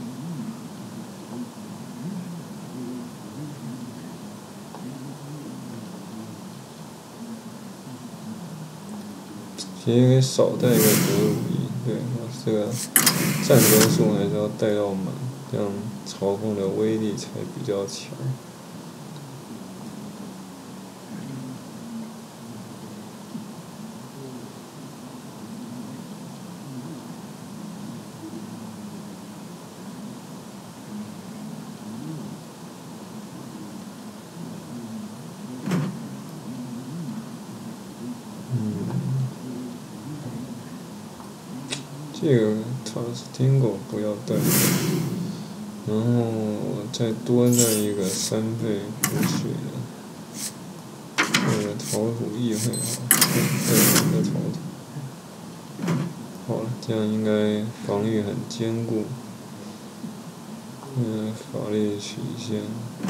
其实可以少带一个德鲁伊，对，这个战争数还是要带到满，这样嘲讽的威力才比较强。这个 Tastingo 不要带，然后再多带一个3倍补血的，这个陶土翼会好，再一个陶土。好了，这样应该防御很坚固。法力曲线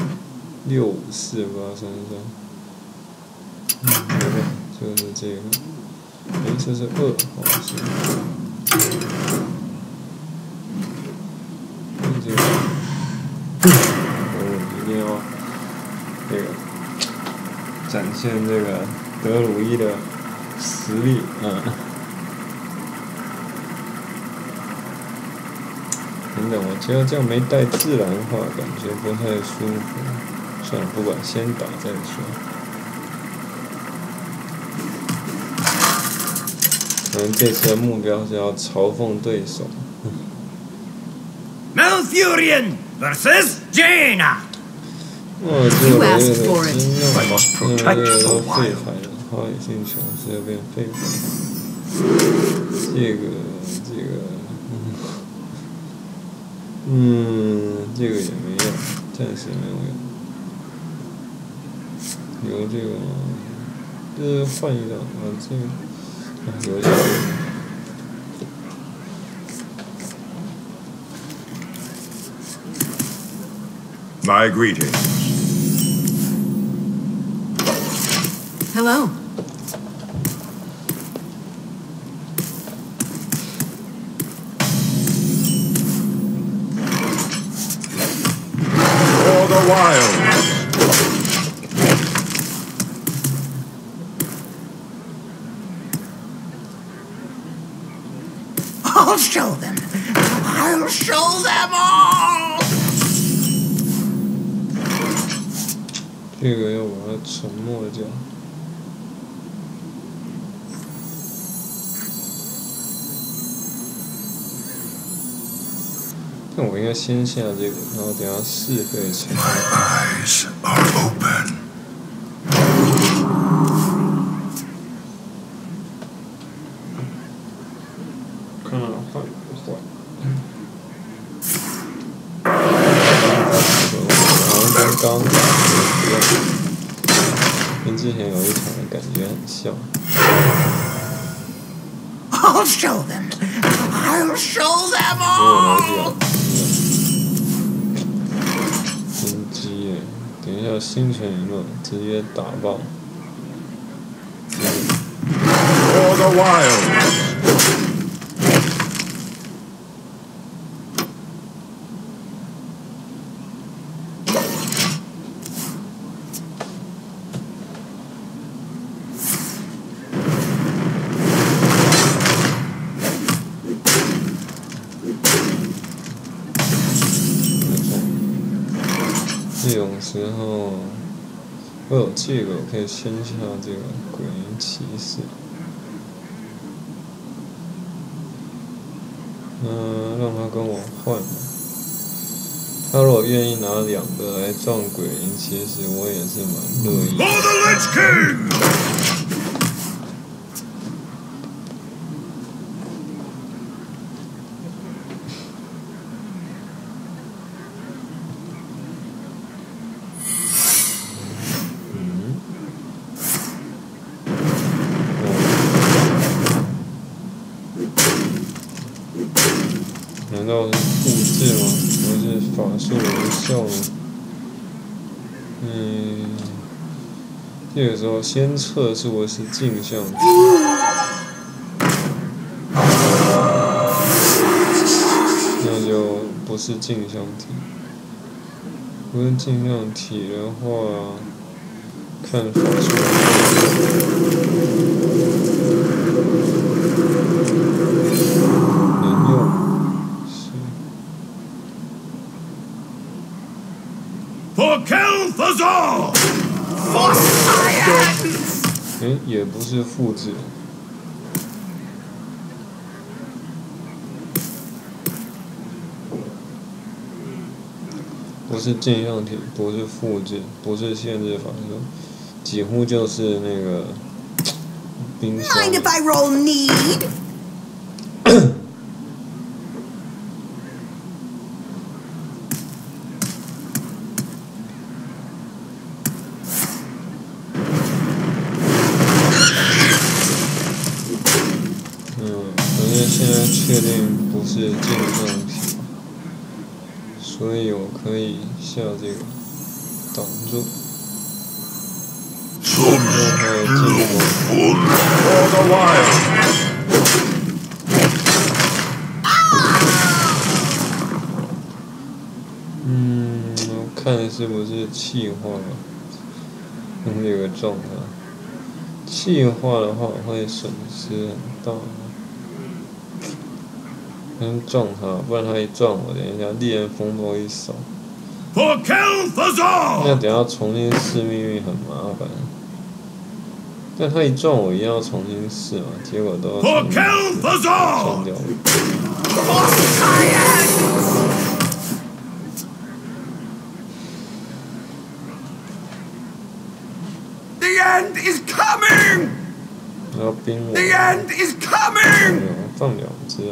65483张，好吧，就是这个。这是2号线。这个，一定要这个展现这个德鲁伊的实力，等等，我觉得这样没带自然化，感觉不太舒服。算了，不管，先打再说。可能这次的目标是要嘲讽对手。 Malfurion versus Jaina. 这个人有点惊讶，这个都废牌了，好野星球直接变废牌。这个也没用，暂时没有用。留这个吗？这换一张啊，这个留下来。 My greetings. Hello. For the wild. I'll show them. I'll show them all. 这个要把它沉默掉。 那我应该先下这个，然后等下是废成。 My eyes are open. 看看坏不坏。好像跟刚打的一样，跟之前有一场的感觉很像。 I'll show them. I'll show them 我 all. 心机耶！等一下星辰一乱，直接打爆。 For the wild. 这种时候，我有这个，我可以先下这个鬼灵骑士。让他跟我换嘛。他如果愿意拿2个来撞鬼灵骑士，我也是蛮乐意的。 For the Lich King! 难道是复制吗？还是法术无效吗？这个时候先测是不是镜像体？那就不是镜像体。不是镜像体的话，看法术。能用。 For Kel'Thuzor! For science. 也不是复制。不是镜像体，不是复制，不是限制法术，几乎就是那个冰箱。 Mind if I roll need? 反正现在确定不是镜像体，所以我可以下这个挡住。 For the wild! 我看是不是气化了，用这个撞它。气化的话会损失很大。先撞它，不然它一撞我，等一下烈焰风暴一扫。 For Kel'Thuzor! 那等下重新试命运很麻烦。但他一撞我，一样要重新试嘛，结果都要重新撞掉了。 For science. The end is coming. 然后冰我。 The end is coming. 放2只。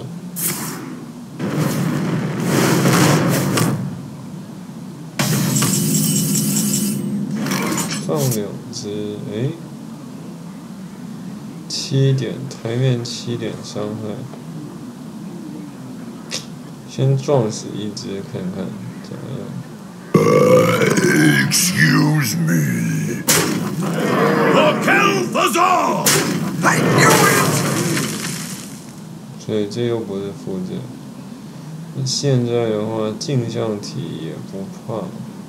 放2只，7点，台面7点伤害，先撞死1只看看怎么样。 Excuse me. For Kel'Thuzor! I knew it. 所以这又不是复制。现在的话，镜像体也不怕。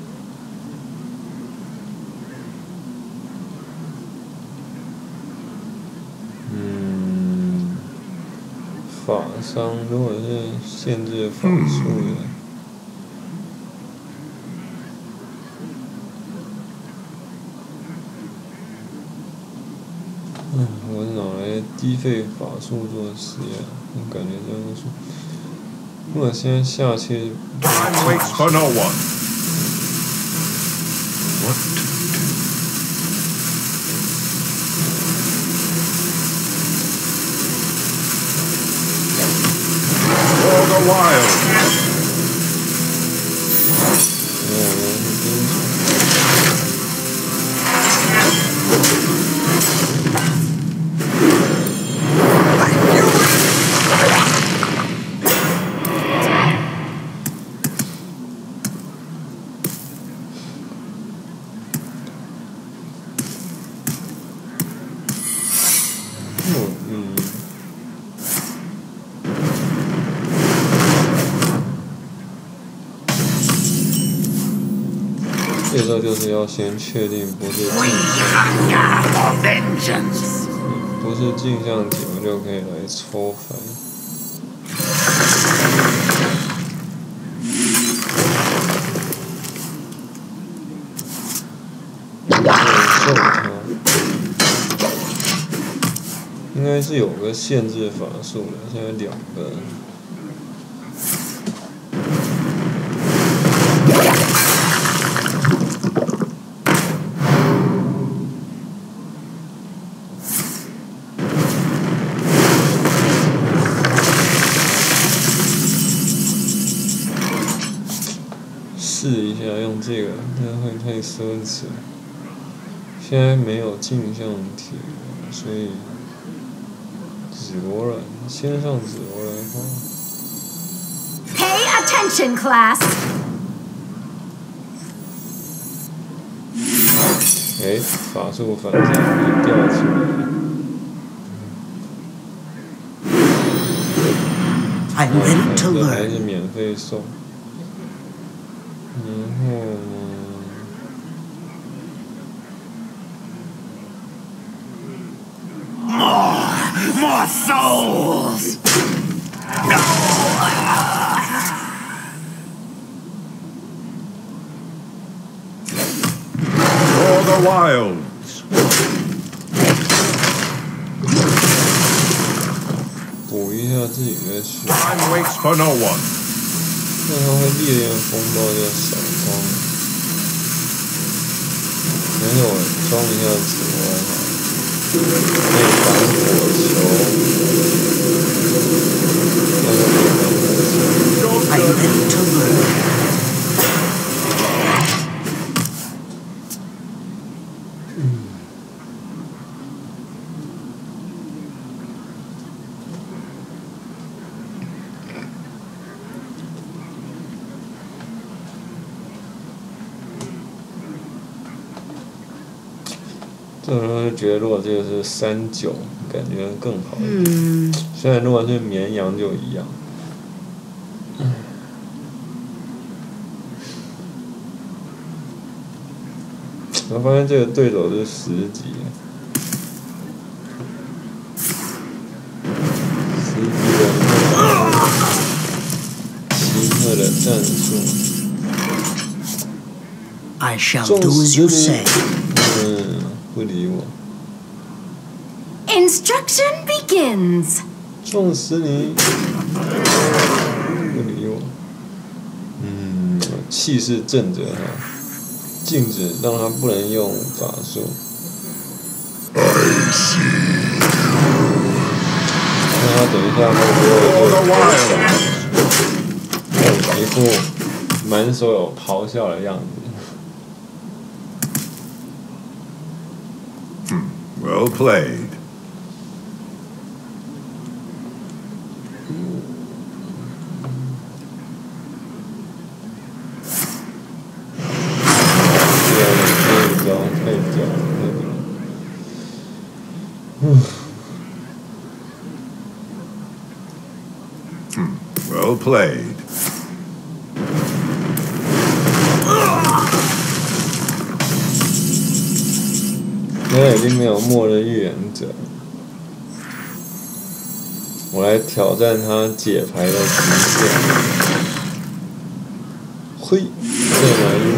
法伤，如果是限制法术的，我哪来低费法术做实验？我感觉这样说， 如果现在下去， Time waits for no one. What to do? For the wild. 没有人是兵种。 这时候就是要先确定不是 We hunger for vengeance. 不是镜像体，我就可以来抽反。揍他，应该是有个限制法术的，现在2个。 试一下用这个，那会太奢侈。现在没有镜像体，所以紫罗兰先上紫罗兰花。 Pay attention, class. 哎，法术反向一掉出来。 I'm ready to 这还 learn. 是免费送。然后呢？ More souls. For the wilds. 补一下自己的血， Time waits for no one. 那它会烈焰风暴就少装。而且我装一下紫罗兰，可以挡火球。 I'm ready to learn. 这时候就觉得，如果这个是39，感觉更好一点。虽然如果是绵羊就一样。我发现这个对手是10级，10级的奇特的战术。 I shall do as you say. 不理我。 Instruction begins. 撞死你！不理我。气势震着他，禁止让他不能用法术。那他等一下会不会一副满手有咆哮的样子？ Well played. 太屌了！ Well played. 现在已经没有末日预言者，我来挑战他解牌的极限。嘿，再来一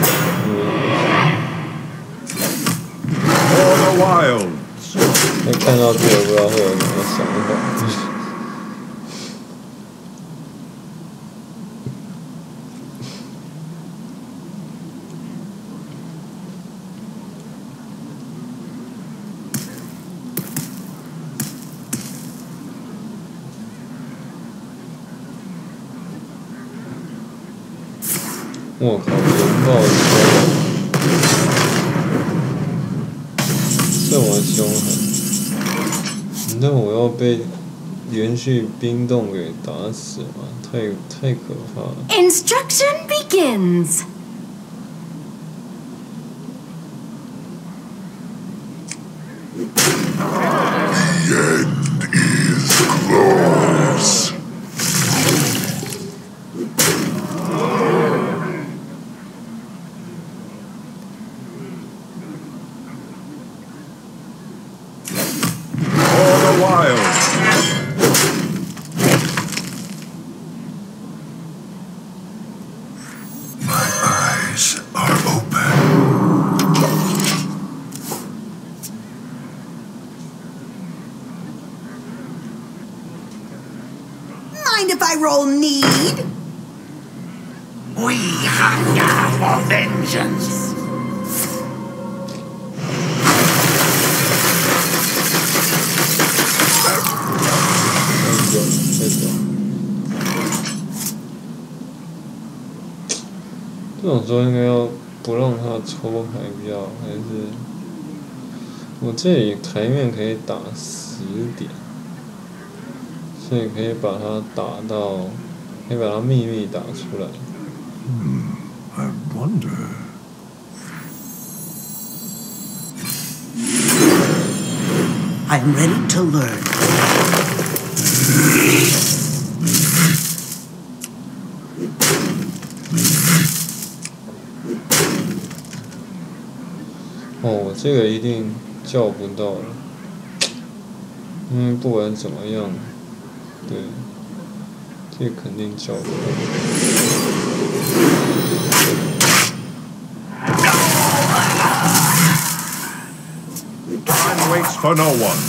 For the wilds. 那看到这个不知道会有什么想法。 我靠，人爆车，这么凶狠！那我要被连续冰冻给打死吗？太可怕了！ Instruction begins. Close. All the while. My eyes are open. Mind if I roll need? We hunger for vengeance. 这种时候应该要不让他抽牌比较好，还是我这里台面可以打10点，所以可以把它打到，可以把它秘密打出来。 I wonder. I'm ready to learn. 哦，我这个一定叫不到了，因为不管怎么样，对，这个肯定叫不到。 Time waits for no one.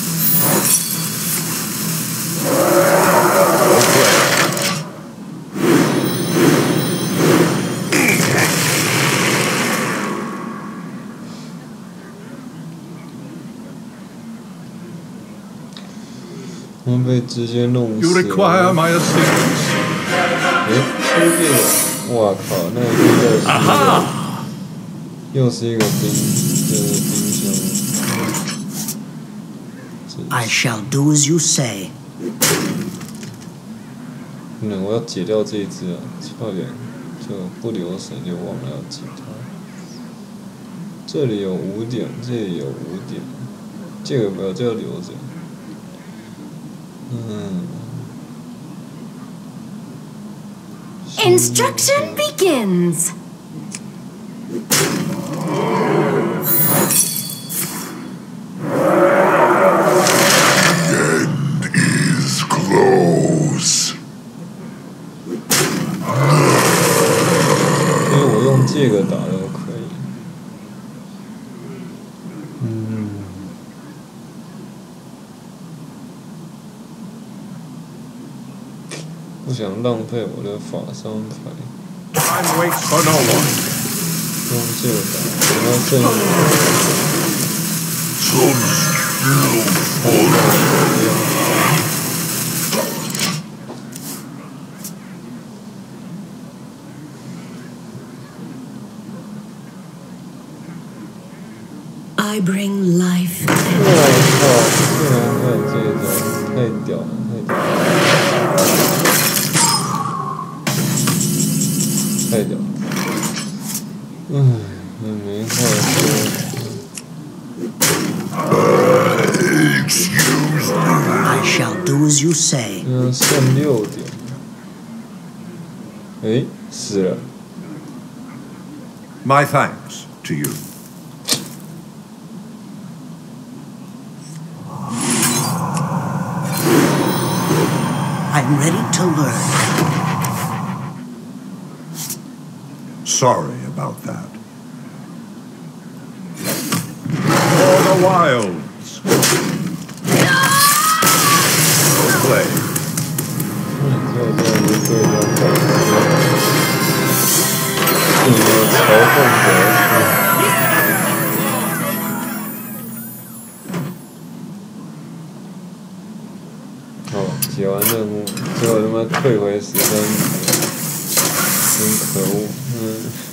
Well played. 我们被直接弄 You 死 require 了。 my assistance. 诶，出这个，哇靠，那一定又是一个，又是一个冰，这是冰箱。 I shall do as you say. 我要解掉这一只啊！差点就不留神就忘了要解它。这里有5点，这里有5点，这个不要，这个留着。 Instruction begins. Is close. 因为我用这个打都可以。不想浪费我的法伤牌， Time waits for no one. 用这个打，等到正 I bring life 我 and 靠！竟然还有这一招，太屌了，太屌了！那没话说。 Excuse me. I shall do as you say. 剩6点。诶，死了。 My thanks to you. I'm ready to learn. Sorry about that. For the wilds. Well played. 就这样子对着搞你的嘲讽者。解完任务，结果他妈退回13， 真可恶，